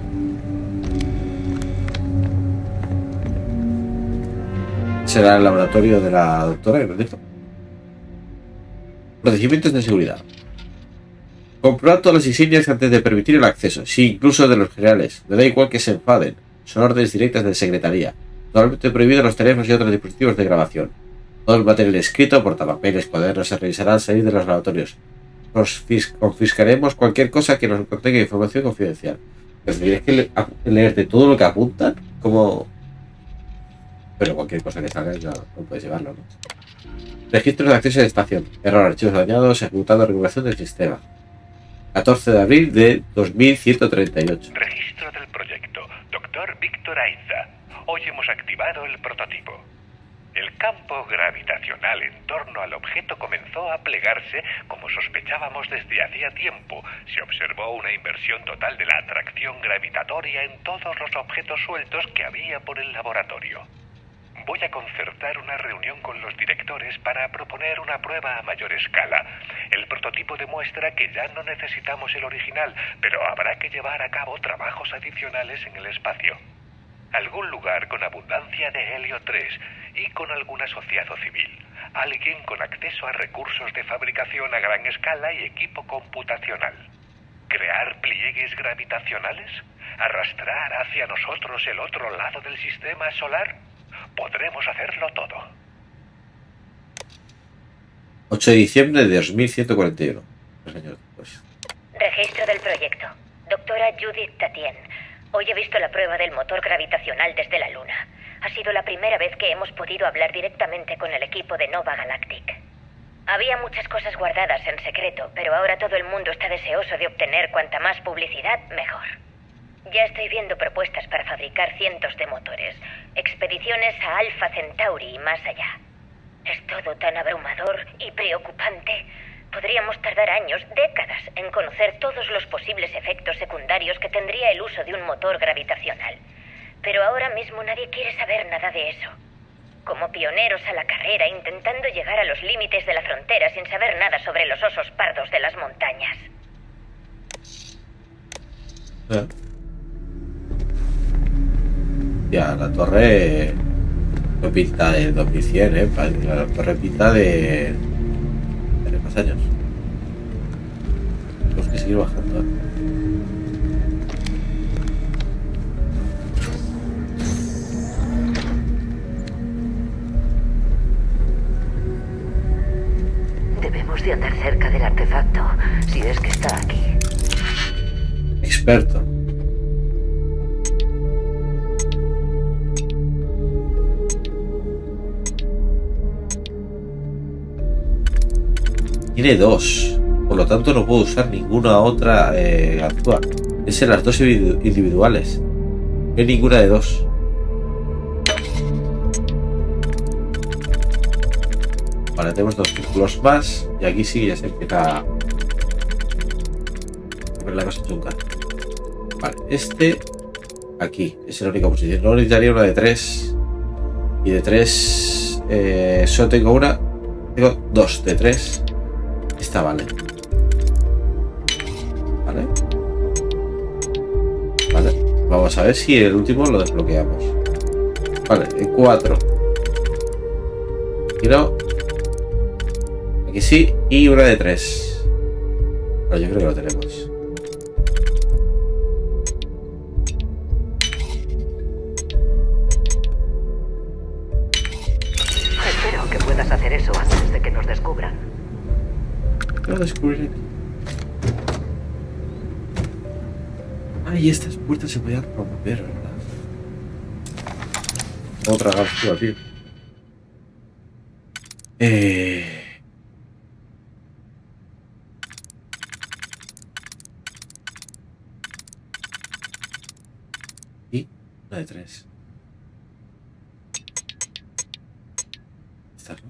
Será el laboratorio de la doctora Granito. Procedimientos de seguridad. Comprobar todas las insignias antes de permitir el acceso, sí, incluso de los generales. No da igual que se enfaden. Son órdenes directas de secretaría. Totalmente prohibido los teléfonos y otros dispositivos de grabación. Todo el material escrito, portapapeles, cuadernos se revisará al salir de los laboratorios. Confiscaremos cualquier cosa que nos contenga información confidencial. Pero tienes que le leerte todo lo que apuntan, como... Pero cualquier cosa que salga no, no puedes llevarlo, ¿no? Registro de acceso de estación. Error, archivos dañados, ejecutando recuperación del sistema. catorce de abril de dos mil ciento treinta y ocho. Registro del proyecto. Doctor Víctor Aiza. Hoy hemos activado el prototipo. El campo gravitacional en torno al objeto comenzó a plegarse como sospechábamos desde hacía tiempo. Se observó una inversión total de la atracción gravitatoria en todos los objetos sueltos que había por el laboratorio. Voy a concertar una reunión con los directores para proponer una prueba a mayor escala. El prototipo demuestra que ya no necesitamos el original, pero habrá que llevar a cabo trabajos adicionales en el espacio. Algún lugar con abundancia de helio tres y con algún asociado civil. Alguien con acceso a recursos de fabricación a gran escala y equipo computacional. ¿Crear pliegues gravitacionales? ¿Arrastrar hacia nosotros el otro lado del sistema solar? Podremos hacerlo todo. ocho de diciembre de dos mil ciento cuarenta y uno. Pues. Registro del proyecto. Doctora Judith Tatien. Hoy he visto la prueba del motor gravitacional desde la Luna. Ha sido la primera vez que hemos podido hablar directamente con el equipo de Nova Galactic. Había muchas cosas guardadas en secreto, pero ahora todo el mundo está deseoso de obtener cuanta más publicidad, mejor. Ya estoy viendo propuestas para fabricar cientos de motores, expediciones a Alpha Centauri y más allá. Es todo tan abrumador y preocupante. Podríamos tardar años, décadas, en conocer todos los posibles efectos secundarios que tendría el uso de un motor gravitacional. Pero ahora mismo nadie quiere saber nada de eso. Como pioneros a la carrera, intentando llegar a los límites de la frontera sin saber nada sobre los osos pardos de las montañas. ¿Eh? Ya, la torre no pinta de dos mil cien, ¿eh? La torre pinta de... de más años. Tenemos que seguir bajando, ¿eh? Debemos de andar cerca del artefacto, si es que está aquí. Experto. Tiene dos, por lo tanto no puedo usar ninguna otra eh, actual. Es en las dos individuales. No hay ninguna de dos. Vale, tenemos dos círculos más. Y aquí sí ya se empieza a ver la cosa chunga. Vale, este aquí es la única posición. No necesitaría una de tres. Y de tres eh, solo tengo una. Tengo dos de tres. Esta vale. Vale. Vale. Vamos a ver si el último lo desbloqueamos. Vale, el cuatro. Quiero. Aquí sí. Y una de tres. Pero yo creo que lo tenemos. Espero que puedas hacer eso antes de que nos descubran. Lo descubriré. Ay, estas puertas se podían romper, ¿verdad? Otra garcía, tío. Eh... Y una de tres. Estas, ¿no?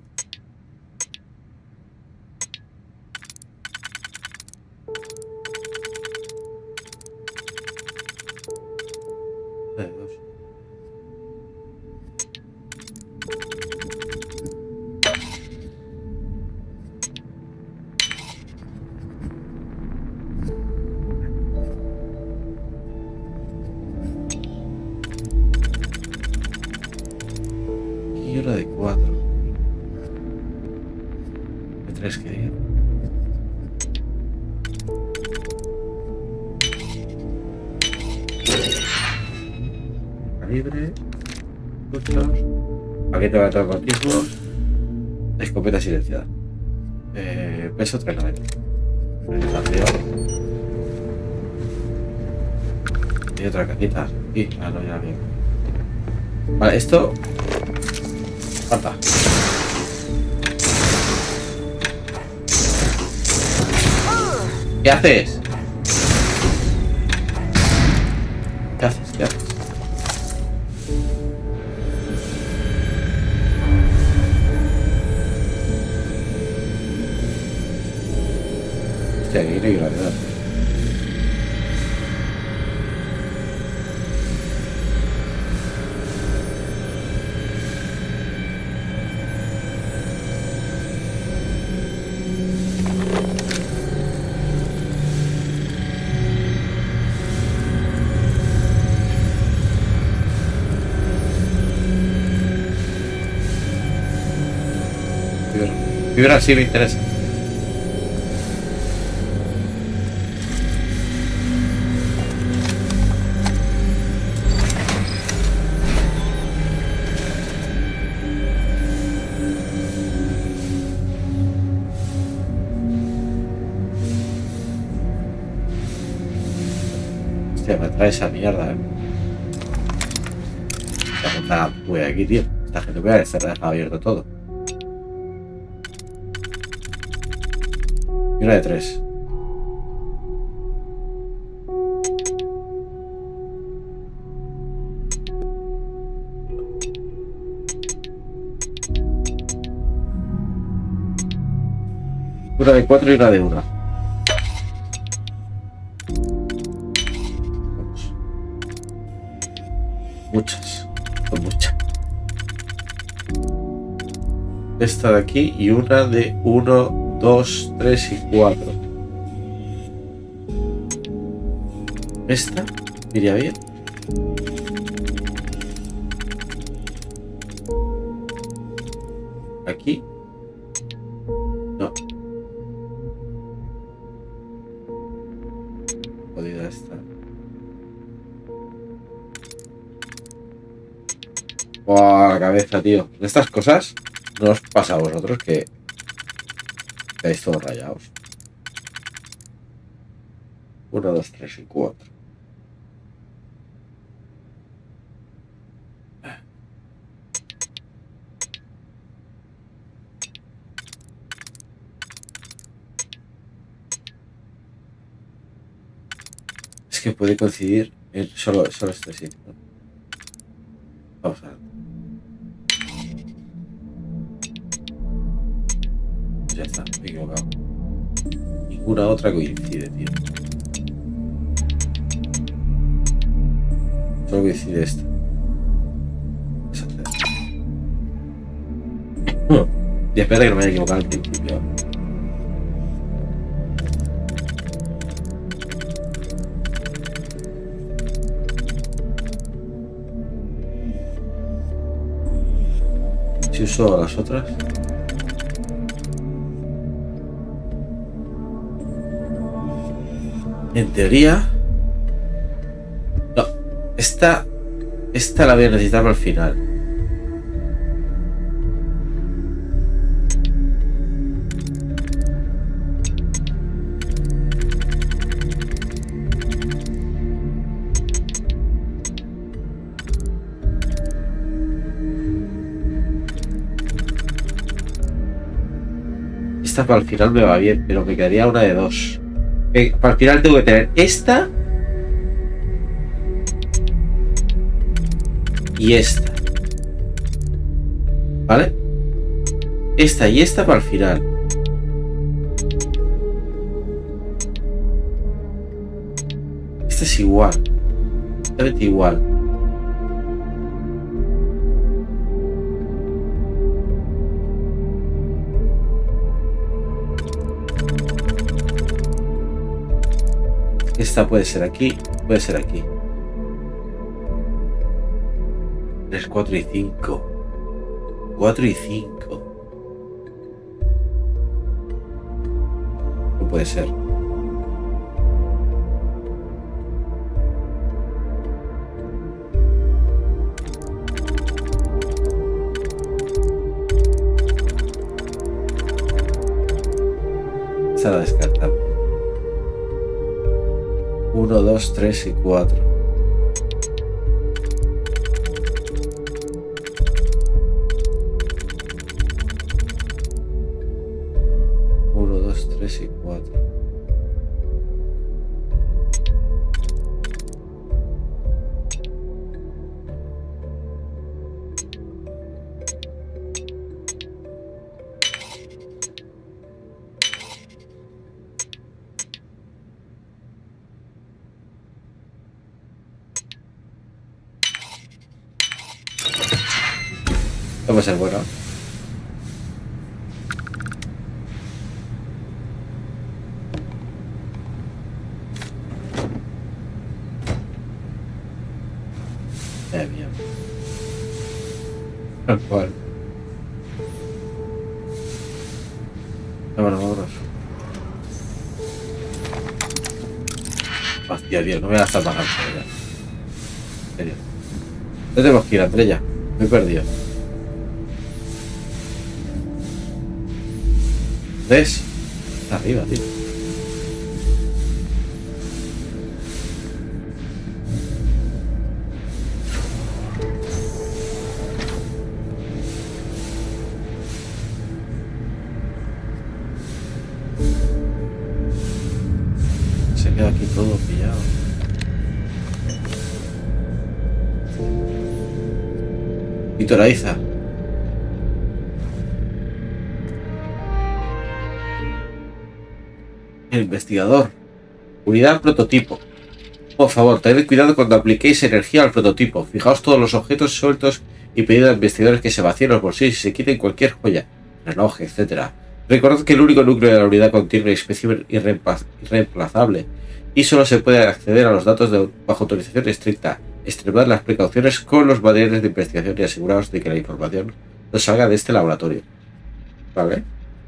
De dos. tres que diga. Calibre. Muchos. Paquete de traumatismos. Escopeta silenciada. Eh, peso tres noventa. Presentación. Y otra cajita. Y, ah, no, ya bien. Vale, esto. Falta. ¿Qué haces? ¿Qué haces? ¿Qué haces? Hostia, aquí no hay gravedad. Vibra sí me interesa. Hostia, me trae esa mierda, eh. Esta gente voy aquí, tío. Esta gente voy a dejar abierto todo. Y una de tres. Una de cuatro y una de una. Vamos. Muchas. Son muchas. Esta de aquí y una de uno. Dos, tres y cuatro. Esta iría bien. Aquí. No. Jodida esta. ¡Buah, la cabeza, tío! Estas cosas no os pasa a vosotros que estáis todos rayados. Uno, dos, tres y cuatro. Es que puede coincidir en solo, solo este sitio, ¿no? Vamos a ver. Ya está, me he equivocado. Ninguna otra coincide, tío. Solo coincide esta. Y espera que no me haya equivocado al principio. Si uso las otras. En teoría. No. Esta. Esta la voy a necesitar para el final. Esta para el final me va bien, pero me quedaría una de dos. Eh, para el final tengo que tener esta y esta, ¿vale? Esta y esta para el final. Esta es igual, exactamente igual. Esta puede ser aquí, puede ser aquí. tres, cuatro y cinco. cuatro y cinco. puede ser. A descartar. uno, dos, tres y cuatro. uno, dos, tres y cuatro. Puede ser bueno. Eh, bien. Tal cual. Vámonos, vámonos. Hostia, tío, no me voy a gastar más alto ya. En serio. ¿Dónde tenemos que ir, Andrea? Me he perdido. ¿Ves? Está arriba, tío. Se queda aquí todo pillado. Víctor Aiza. El investigador. Unidad prototipo. Por favor, tened cuidado cuando apliquéis energía al prototipo. Fijaos todos los objetos sueltos y pedid a investigadores que se vacíen los bolsillos y se quiten cualquier joya, reloj, etcétera. Recordad que el único núcleo de la unidad contiene un espécimen irreemplazable y solo se puede acceder a los datos de, bajo autorización estricta. Extremad las precauciones con los materiales de investigación y aseguraos de que la información no salga de este laboratorio. ¿Vale?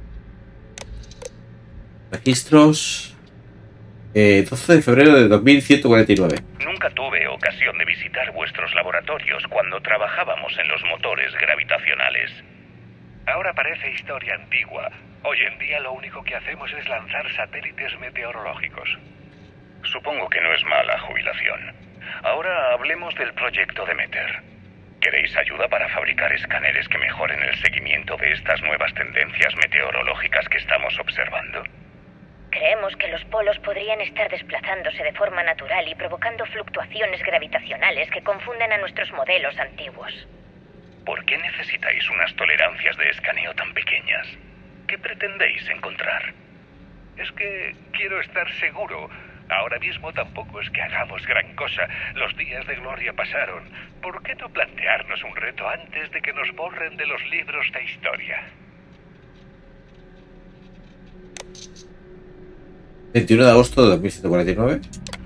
Registros. Eh, doce de febrero de dos mil ciento cuarenta y nueve. Nunca tuve ocasión de visitar vuestros laboratorios cuando trabajábamos en los motores gravitacionales. Ahora parece historia antigua. Hoy en día lo único que hacemos es lanzar satélites meteorológicos. Supongo que no es mala jubilación. Ahora hablemos del proyecto Demeter. ¿Queréis ayuda para fabricar escáneres que mejoren el seguimiento de estas nuevas tendencias meteorológicas que estamos observando? Creemos que los polos podrían estar desplazándose de forma natural y provocando fluctuaciones gravitacionales que confunden a nuestros modelos antiguos. ¿Por qué necesitáis unas tolerancias de escaneo tan pequeñas? ¿Qué pretendéis encontrar? Es que quiero estar seguro. Ahora mismo tampoco es que hagamos gran cosa. Los días de gloria pasaron. ¿Por qué no plantearnos un reto antes de que nos borren de los libros de historia? veintiuno de agosto de dos mil ciento cuarenta y nueve.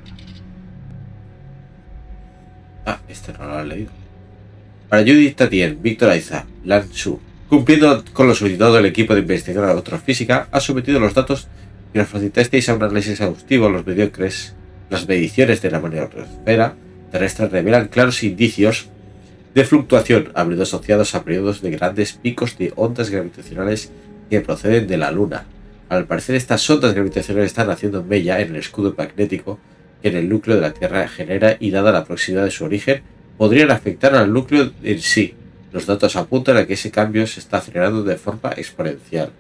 Ah, este no lo he leído. Para Judith Tatien, Víctor Aiza, Lan Shu. Cumpliendo con lo solicitado del equipo de investigación de astrofísica, ha sometido los datos que nos facilitasteis a un análisis exhaustivo. Los mediocres, las mediciones de la magnetosfera terrestre revelan claros indicios de fluctuación, a menudo asociados a periodos de grandes picos de ondas gravitacionales que proceden de la Luna. Al parecer, estas ondas gravitacionales están haciendo mella en el escudo magnético que en el núcleo de la Tierra genera y, dada la proximidad de su origen, podrían afectar al núcleo en sí. Los datos apuntan a que ese cambio se está acelerando de forma exponencial.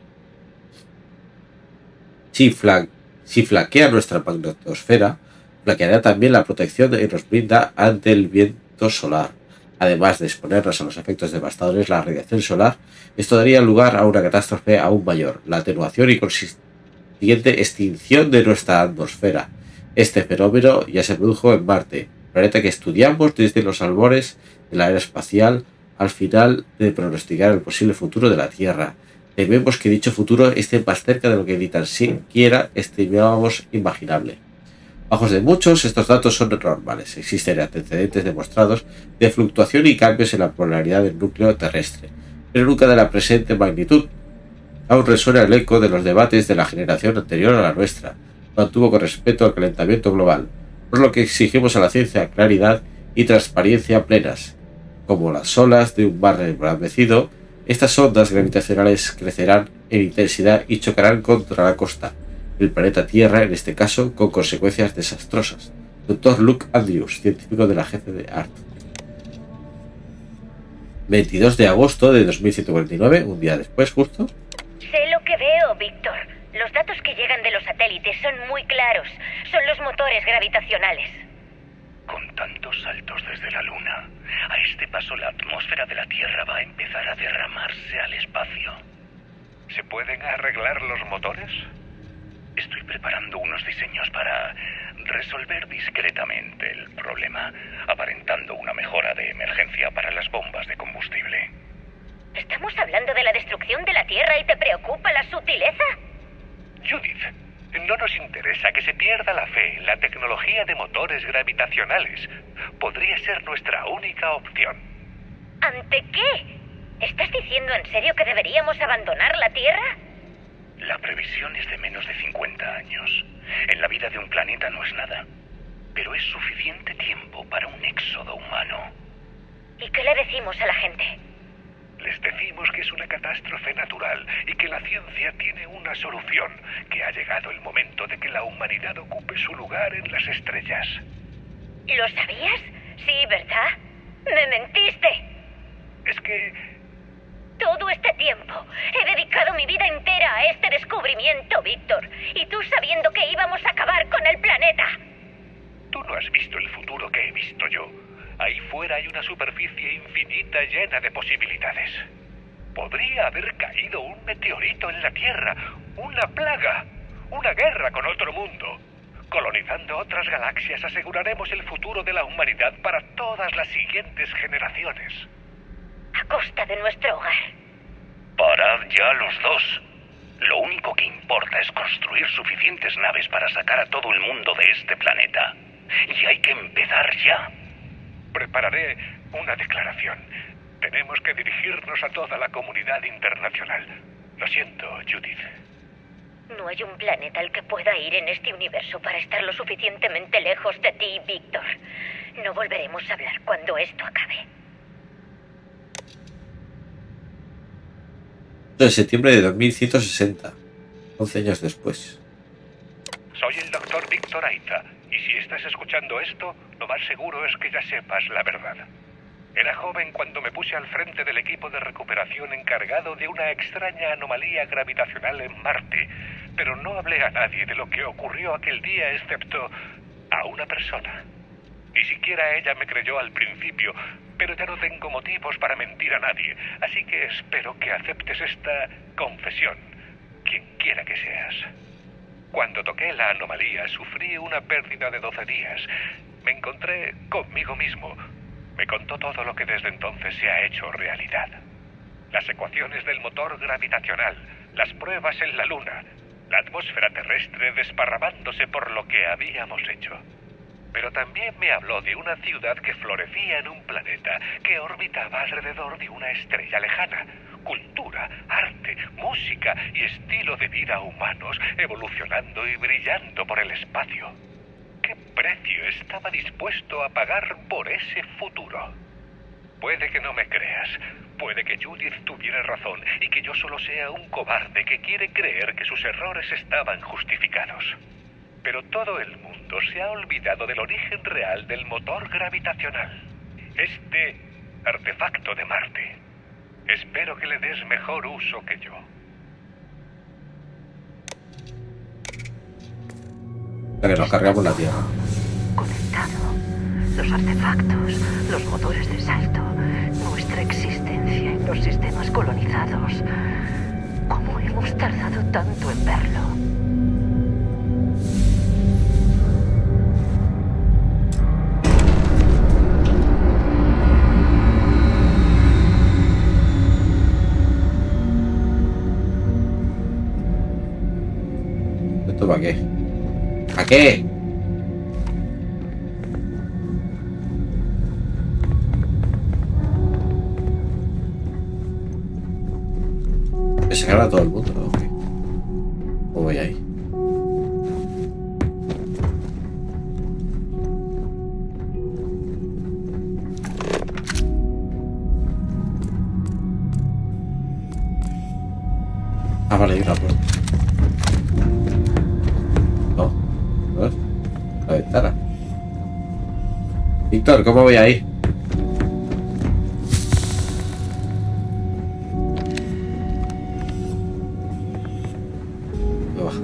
Si, fla si flaquea nuestra magnetosfera, flaqueará también la protección que nos brinda ante el viento solar. Además de exponernos a los efectos devastadores de la radiación solar, esto daría lugar a una catástrofe aún mayor, la atenuación y consiguiente extinción de nuestra atmósfera. Este fenómeno ya se produjo en Marte, planeta que estudiamos desde los albores de la era espacial al final de pronosticar el posible futuro de la Tierra. Tememos que dicho futuro esté más cerca de lo que ni tan siquiera estimábamos imaginable. Bajos de muchos, estos datos son normales. Existen antecedentes demostrados de fluctuación y cambios en la polaridad del núcleo terrestre, pero nunca de la presente magnitud. Aún resuena el eco de los debates de la generación anterior a la nuestra. Mantuvo con respeto al calentamiento global, por lo que exigimos a la ciencia claridad y transparencia plenas. Como las olas de un mar embravecido, estas ondas gravitacionales crecerán en intensidad y chocarán contra la costa, el planeta Tierra en este caso, con consecuencias desastrosas. doctor Luke Andrews, científico de la agencia de A R T. veintidós de agosto de dos mil ciento cuarenta y nueve, un día después justo. Sé lo que veo, Víctor. Los datos que llegan de los satélites son muy claros. Son los motores gravitacionales. Con tantos saltos desde la Luna, a este paso la atmósfera de la Tierra va a empezar a derramarse al espacio. ¿Se pueden arreglar los motores? Estoy preparando unos diseños para resolver discretamente el problema, aparentando una mejora de emergencia para las bombas de combustible. ¿Estamos hablando de la destrucción de la Tierra y te preocupa la sutileza? Judith, no nos interesa que se pierda la fe en la tecnología de motores gravitacionales. Podría ser nuestra única opción. ¿Ante qué? ¿Estás diciendo en serio que deberíamos abandonar la Tierra? La previsión es de menos de cincuenta años. En la vida de un planeta no es nada, pero es suficiente tiempo para un éxodo humano. ¿Y qué le decimos a la gente? Les decimos que es una catástrofe natural y que la ciencia tiene una solución, que ha llegado el momento de que la humanidad ocupe su lugar en las estrellas. ¿Lo sabías? Sí, ¿verdad? ¡Me mentiste! Es que... Todo este tiempo he dedicado mi vida entera a este descubrimiento, Víctor. Y tú sabiendo que íbamos a acabar con el planeta. Tú no has visto el futuro que he visto yo. Ahí fuera hay una superficie infinita llena de posibilidades. Podría haber caído un meteorito en la Tierra, una plaga, una guerra con otro mundo. Colonizando otras galaxias aseguraremos el futuro de la humanidad para todas las siguientes generaciones. A costa de nuestro hogar. Parad ya los dos. Lo único que importa es construir suficientes naves para sacar a todo el mundo de este planeta. Y hay que empezar ya. Prepararé una declaración. Tenemos que dirigirnos a toda la comunidad internacional. Lo siento, Judith. No hay un planeta al que pueda ir en este universo para estar lo suficientemente lejos de ti, Víctor. No volveremos a hablar cuando esto acabe. En septiembre de dos mil ciento sesenta, once años después. Soy el doctor Víctor Aiza, y si estás escuchando esto, lo más seguro es que ya sepas la verdad. Era joven cuando me puse al frente del equipo de recuperación encargado de una extraña anomalía gravitacional en Marte, pero no hablé a nadie de lo que ocurrió aquel día excepto a una persona. Ni siquiera ella me creyó al principio, pero ya no tengo motivos para mentir a nadie, así que espero que aceptes esta confesión, quien quiera que seas. Cuando toqué la anomalía, sufrí una pérdida de doce días. Me encontré conmigo mismo. Me contó todo lo que desde entonces se ha hecho realidad. Las ecuaciones del motor gravitacional, las pruebas en la Luna, la atmósfera terrestre desparramándose por lo que habíamos hecho. Pero también me habló de una ciudad que florecía en un planeta que orbitaba alrededor de una estrella lejana. Cultura, arte, música y estilo de vida humanos evolucionando y brillando por el espacio. ¿Qué precio estaba dispuesto a pagar por ese futuro? Puede que no me creas, puede que Judith tuviera razón y que yo solo sea un cobarde que quiere creer que sus errores estaban justificados. Pero todo el mundo se ha olvidado del origen real del motor gravitacional. Este artefacto de Marte. Espero que le des mejor uso que yo. Para que nos cargamos la Tierra. Conectado. Los artefactos, los motores de salto, nuestra existencia en los sistemas colonizados. ¿Cómo hemos tardado tanto en verlo? ¿Esto para qué? ¿A qué? Que se agarra todo el mundo, ¿no? ¿Cómo voy ahí? Ah, vale, hay una puerta. No, no es la ventana. Víctor, ¿cómo voy ahí? Voy a bajar.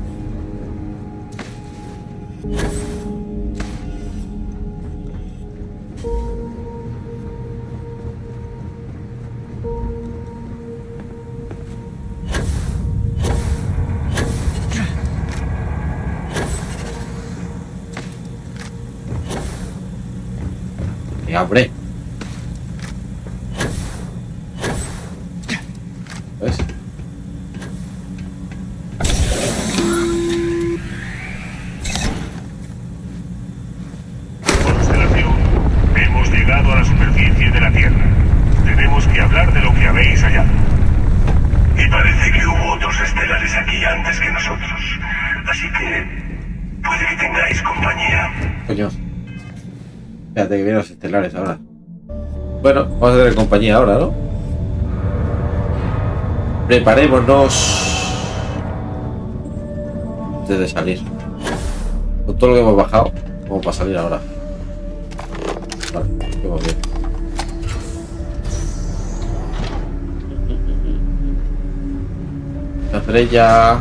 ¡Eh, hombre! ¿Ves? Constelación, hemos llegado a la superficie de la Tierra. Tenemos que hablar de lo que habéis hallado. Y parece que hubo otros estelares aquí antes que nosotros. Así que puede que tengáis compañía. Coño. Fíjate que vienen los estelares ahora. Bueno, vamos a tener compañía ahora, ¿no? Preparémonos antes de salir. Con todo lo que hemos bajado, vamos para salir ahora. Vale, vamos bien. La estrella.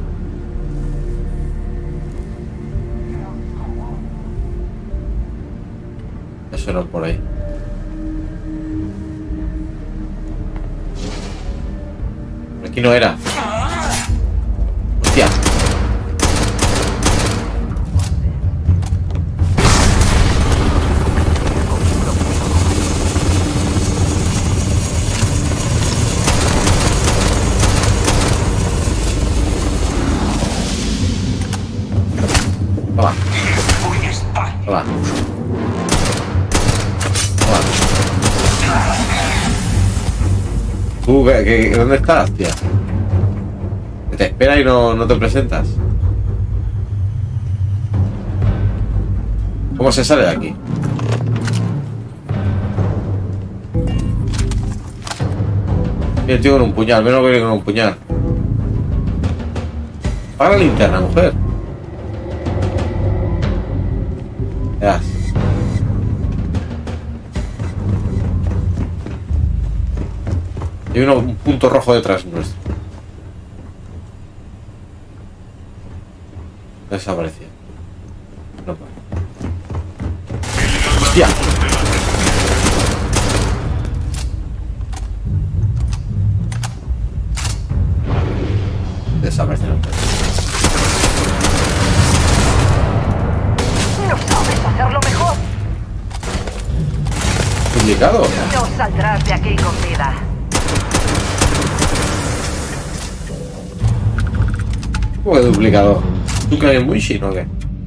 Eso no por ahí. Por aquí no era. Hostia. Toma. Toma. ¿Tú qué, qué, dónde estás, tía? Que te espera y no, no te presentas. ¿Cómo se sale de aquí? Mira el tío con un puñal, menos que con un puñal. Apaga la linterna, mujer. Verás. Hay uno, un punto rojo detrás nuestro. Desapareció. No puede. ¡Hostia! Desapareció. No sabes hacerlo mejor. ¿Complicado? No saldrás de aquí con vida. ¿Cómo que duplicado? ¿Tú que eres muy chino o qué?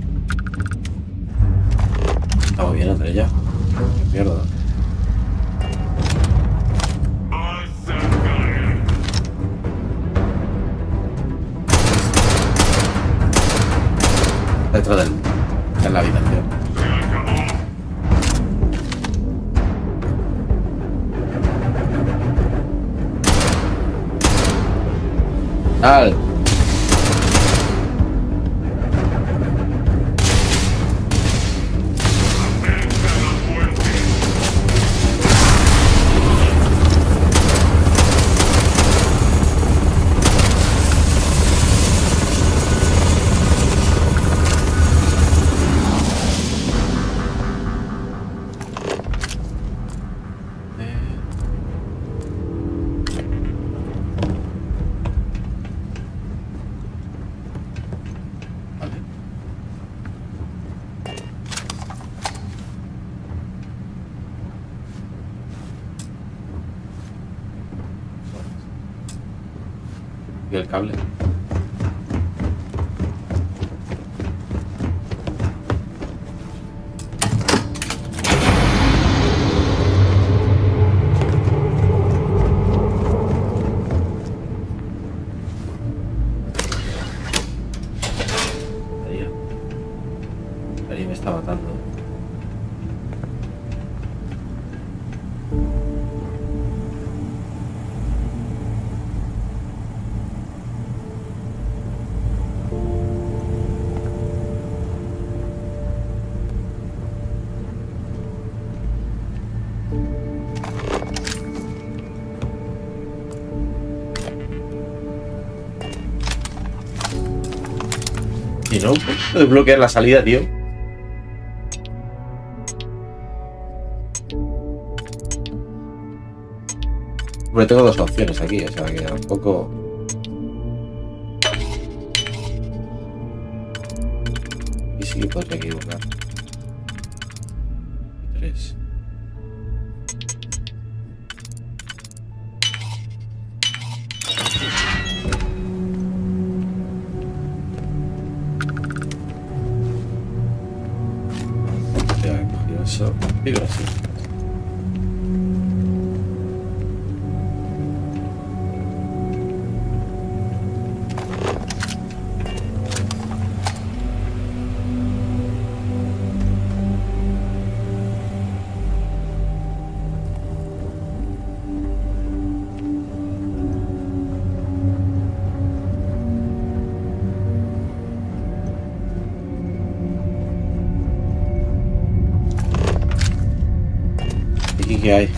Estamos bien, André, ya. Qué mierda. Dentro del... en la habitación. Al. Y el cable. está matando. Y no puedo desbloquear la salida, tío. Hombre, tengo dos opciones aquí, o sea que tampoco. Y sí que podría equivocar. Tres. Eso, digo así. ¿Y qué hay?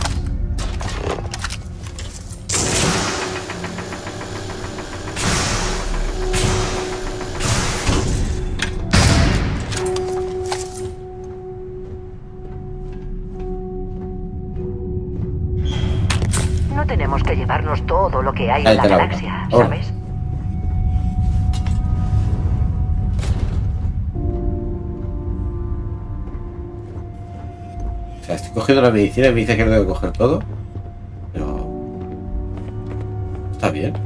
No tenemos que llevarnos todo lo que hay en la galaxia, ¿sabes? O sea, estoy cogiendo la medicina y me dice que no debo coger todo. Pero... está bien.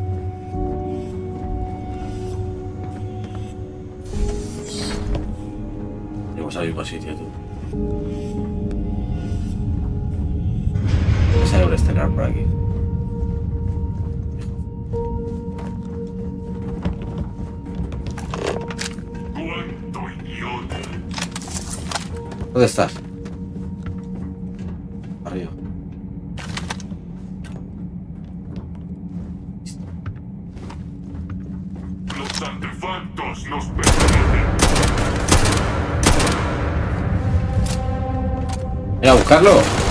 Llegamos al mismo sitio, tú. Sale un estelar por aquí. ¿Dónde estás? Arriba. Los artefactos nos pertenecen. ¡Ven a buscarlo!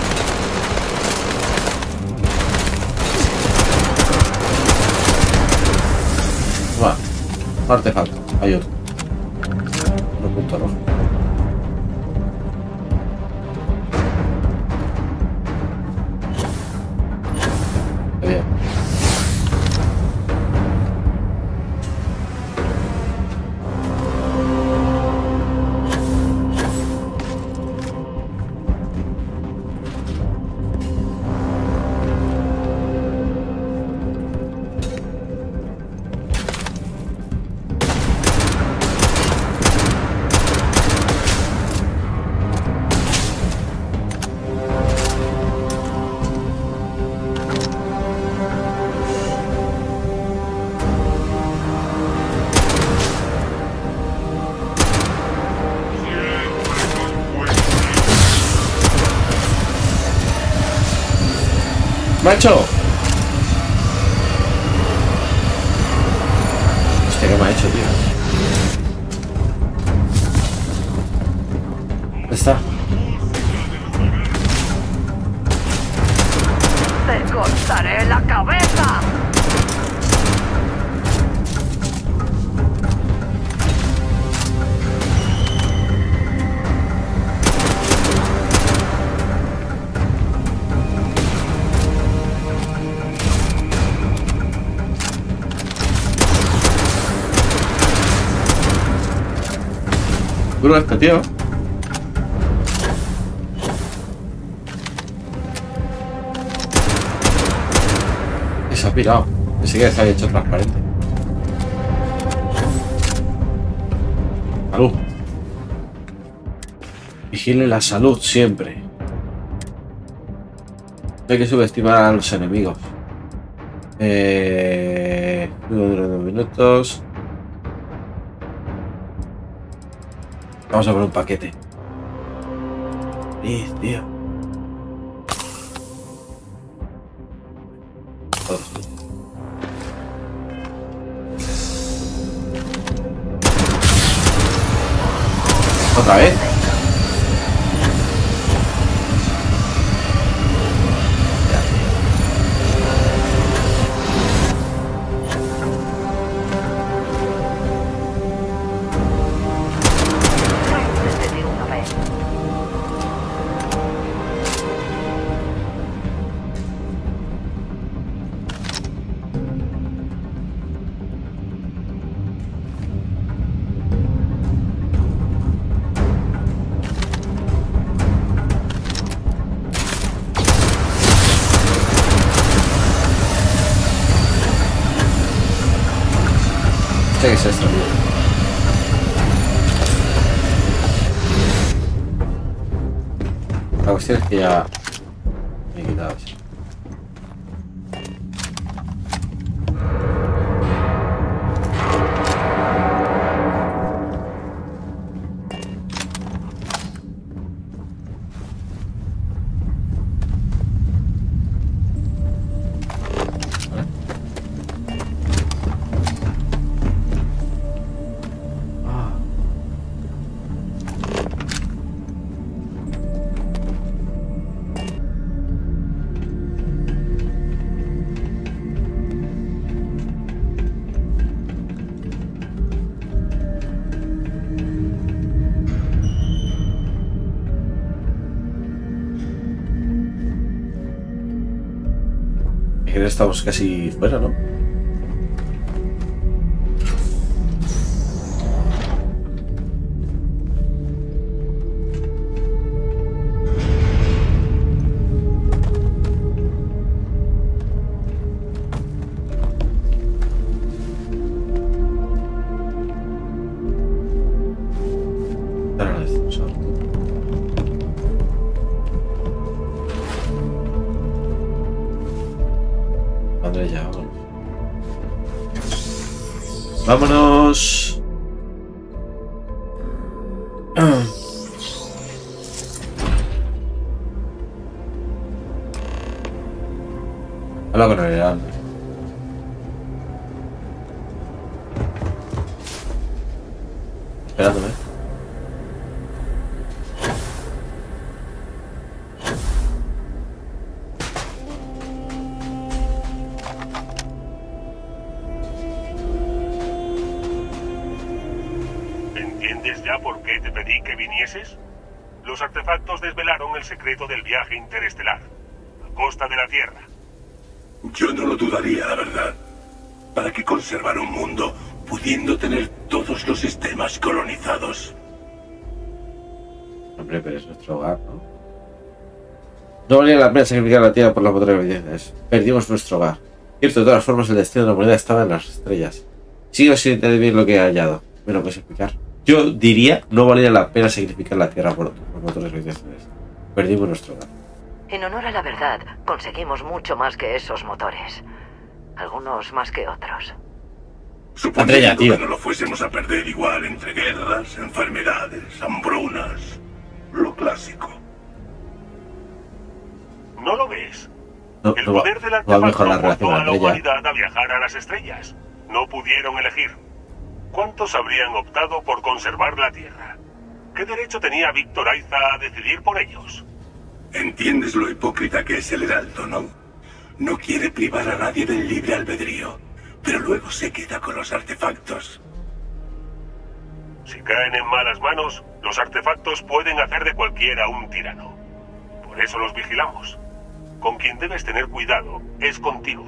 Va. Un artefacto. Hay otro. Un punto rojo. Bien. ¡Macho! Hostia, ¿qué me ha hecho, tío? ¿Dónde está? ¡Te cortaré la cabeza! Duro este tío. Y se ha pirado. Pensé que se había hecho transparente. Salud. Vigile la salud siempre. No hay que subestimar a los enemigos. Eh... Dura dos minutos. Vamos a por un paquete. Sí, tío. Todos. ¿Otra vez? ¿Qué es esto? La cuestión es que ya me he quitado eso. Estamos casi fuera, ¿no? Vámonos. Habla con el Heraldo. Esperándome. Los artefactos desvelaron el secreto del viaje interestelar, a costa de la Tierra. Yo no lo dudaría, la verdad. ¿Para qué conservar un mundo pudiendo tener todos los sistemas colonizados? Hombre, pero es nuestro hogar, ¿no? No valía la pena sacrificar la Tierra por las motores evidencias. Perdimos nuestro hogar. Cierto, de todas formas, el destino de la humanidad estaba en las estrellas. Sigo sin entender bien lo que he hallado. ¿Me lo puedes explicar? Yo diría, no valía la pena sacrificar la Tierra por, por motores evidencias. Perdimos nuestro hogar. En honor a la verdad, conseguimos mucho más que esos motores. Algunos más que otros. Suponiendo que no lo fuésemos a perder igual entre guerras, enfermedades, hambrunas. Lo clásico. ¿No lo ves? No, El no poder del va, va a artefacto mejorar la forzó a la relación humanidad a viajar a las estrellas. No pudieron elegir. ¿Cuántos habrían optado por conservar la Tierra? ¿Qué derecho tenía Víctor Aiza a decidir por ellos? Entiendes lo hipócrita que es el Heraldo, ¿no? No quiere privar a nadie del libre albedrío, pero luego se queda con los artefactos. Si caen en malas manos, los artefactos pueden hacer de cualquiera un tirano. Por eso los vigilamos. Con quien debes tener cuidado es contigo.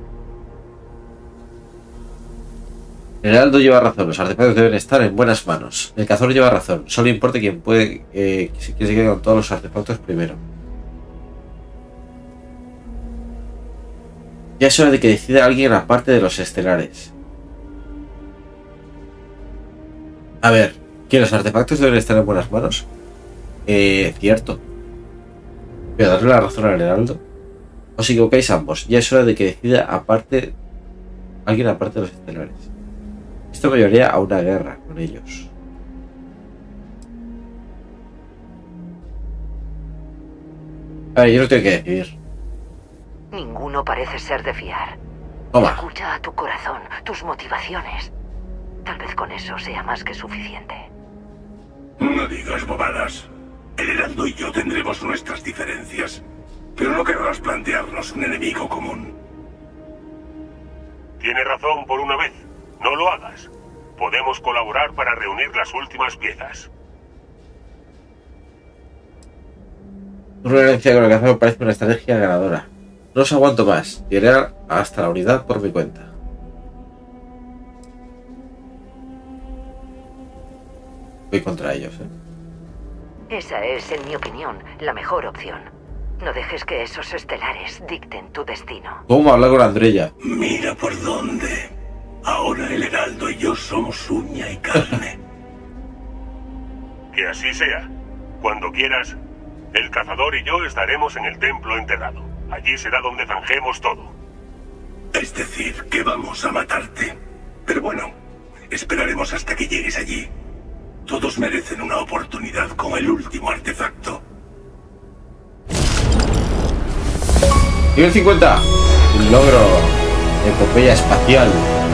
El Heraldo lleva razón, los artefactos deben estar en buenas manos. El cazador lleva razón, solo importa quien puede eh, que se quede con todos los artefactos primero. Ya es hora de que decida alguien aparte de los estelares. A ver, ¿que los artefactos deben estar en buenas manos? Eh, cierto. Voy a darle la razón al Heraldo. Os equivocáis ambos, ya es hora de que decida aparte alguien aparte de los estelares. Esto me llevaría a una guerra con ellos. A ver, yo no tengo que decidir. Ninguno parece ser de fiar. Toma. Escucha a tu corazón, tus motivaciones. Tal vez con eso sea más que suficiente. No digas bobadas. El Heraldo y yo tendremos nuestras diferencias, pero no querrás plantearnos un enemigo común. Tiene razón por una vez. No lo hagas. Podemos colaborar para reunir las últimas piezas. Una violencia con la que me parece una estrategia ganadora. No os aguanto más. Iré hasta la unidad por mi cuenta. Voy contra ellos, ¿eh? Esa es, en mi opinión, la mejor opción. No dejes que esos estelares dicten tu destino. ¿Cómo hablar con Andrea? Mira por dónde. Ahora el Heraldo y yo somos uña y carne. Que así sea. Cuando quieras, el cazador y yo estaremos en el templo enterrado. Allí será donde zanjemos todo. Es decir, que vamos a matarte. Pero bueno, esperaremos hasta que llegues allí. Todos merecen una oportunidad con el último artefacto. Nivel cincuenta. Un logro. Epopeya espacial.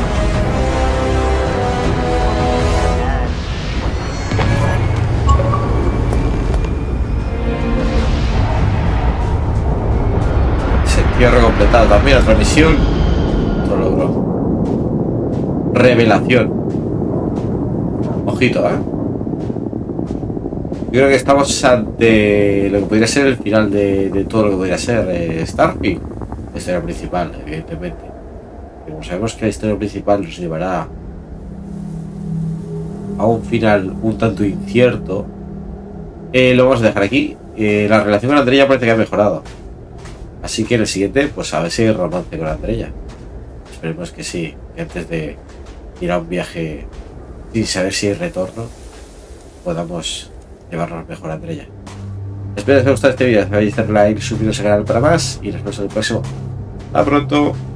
Cierre completado también, otra misión. Otro logro. Revelación. Ojito, eh. Yo creo que estamos ante lo que podría ser el final de, de todo lo que podría ser eh, Starfield. La historia principal, evidentemente. Pero como sabemos que la historia principal nos llevará a un final un tanto incierto, eh, lo vamos a dejar aquí. Eh, la relación con Andrea parece que ha mejorado. Así que en el siguiente, pues a ver si hay romance con Andrea. Esperemos que sí, que antes de ir a un viaje sin saber si hay retorno, podamos llevarnos mejor a Andrea. Espero que os haya gustado este vídeo, sabéis, darle like, suscribiros al canal para más y nos vemos en el próximo. Hasta pronto.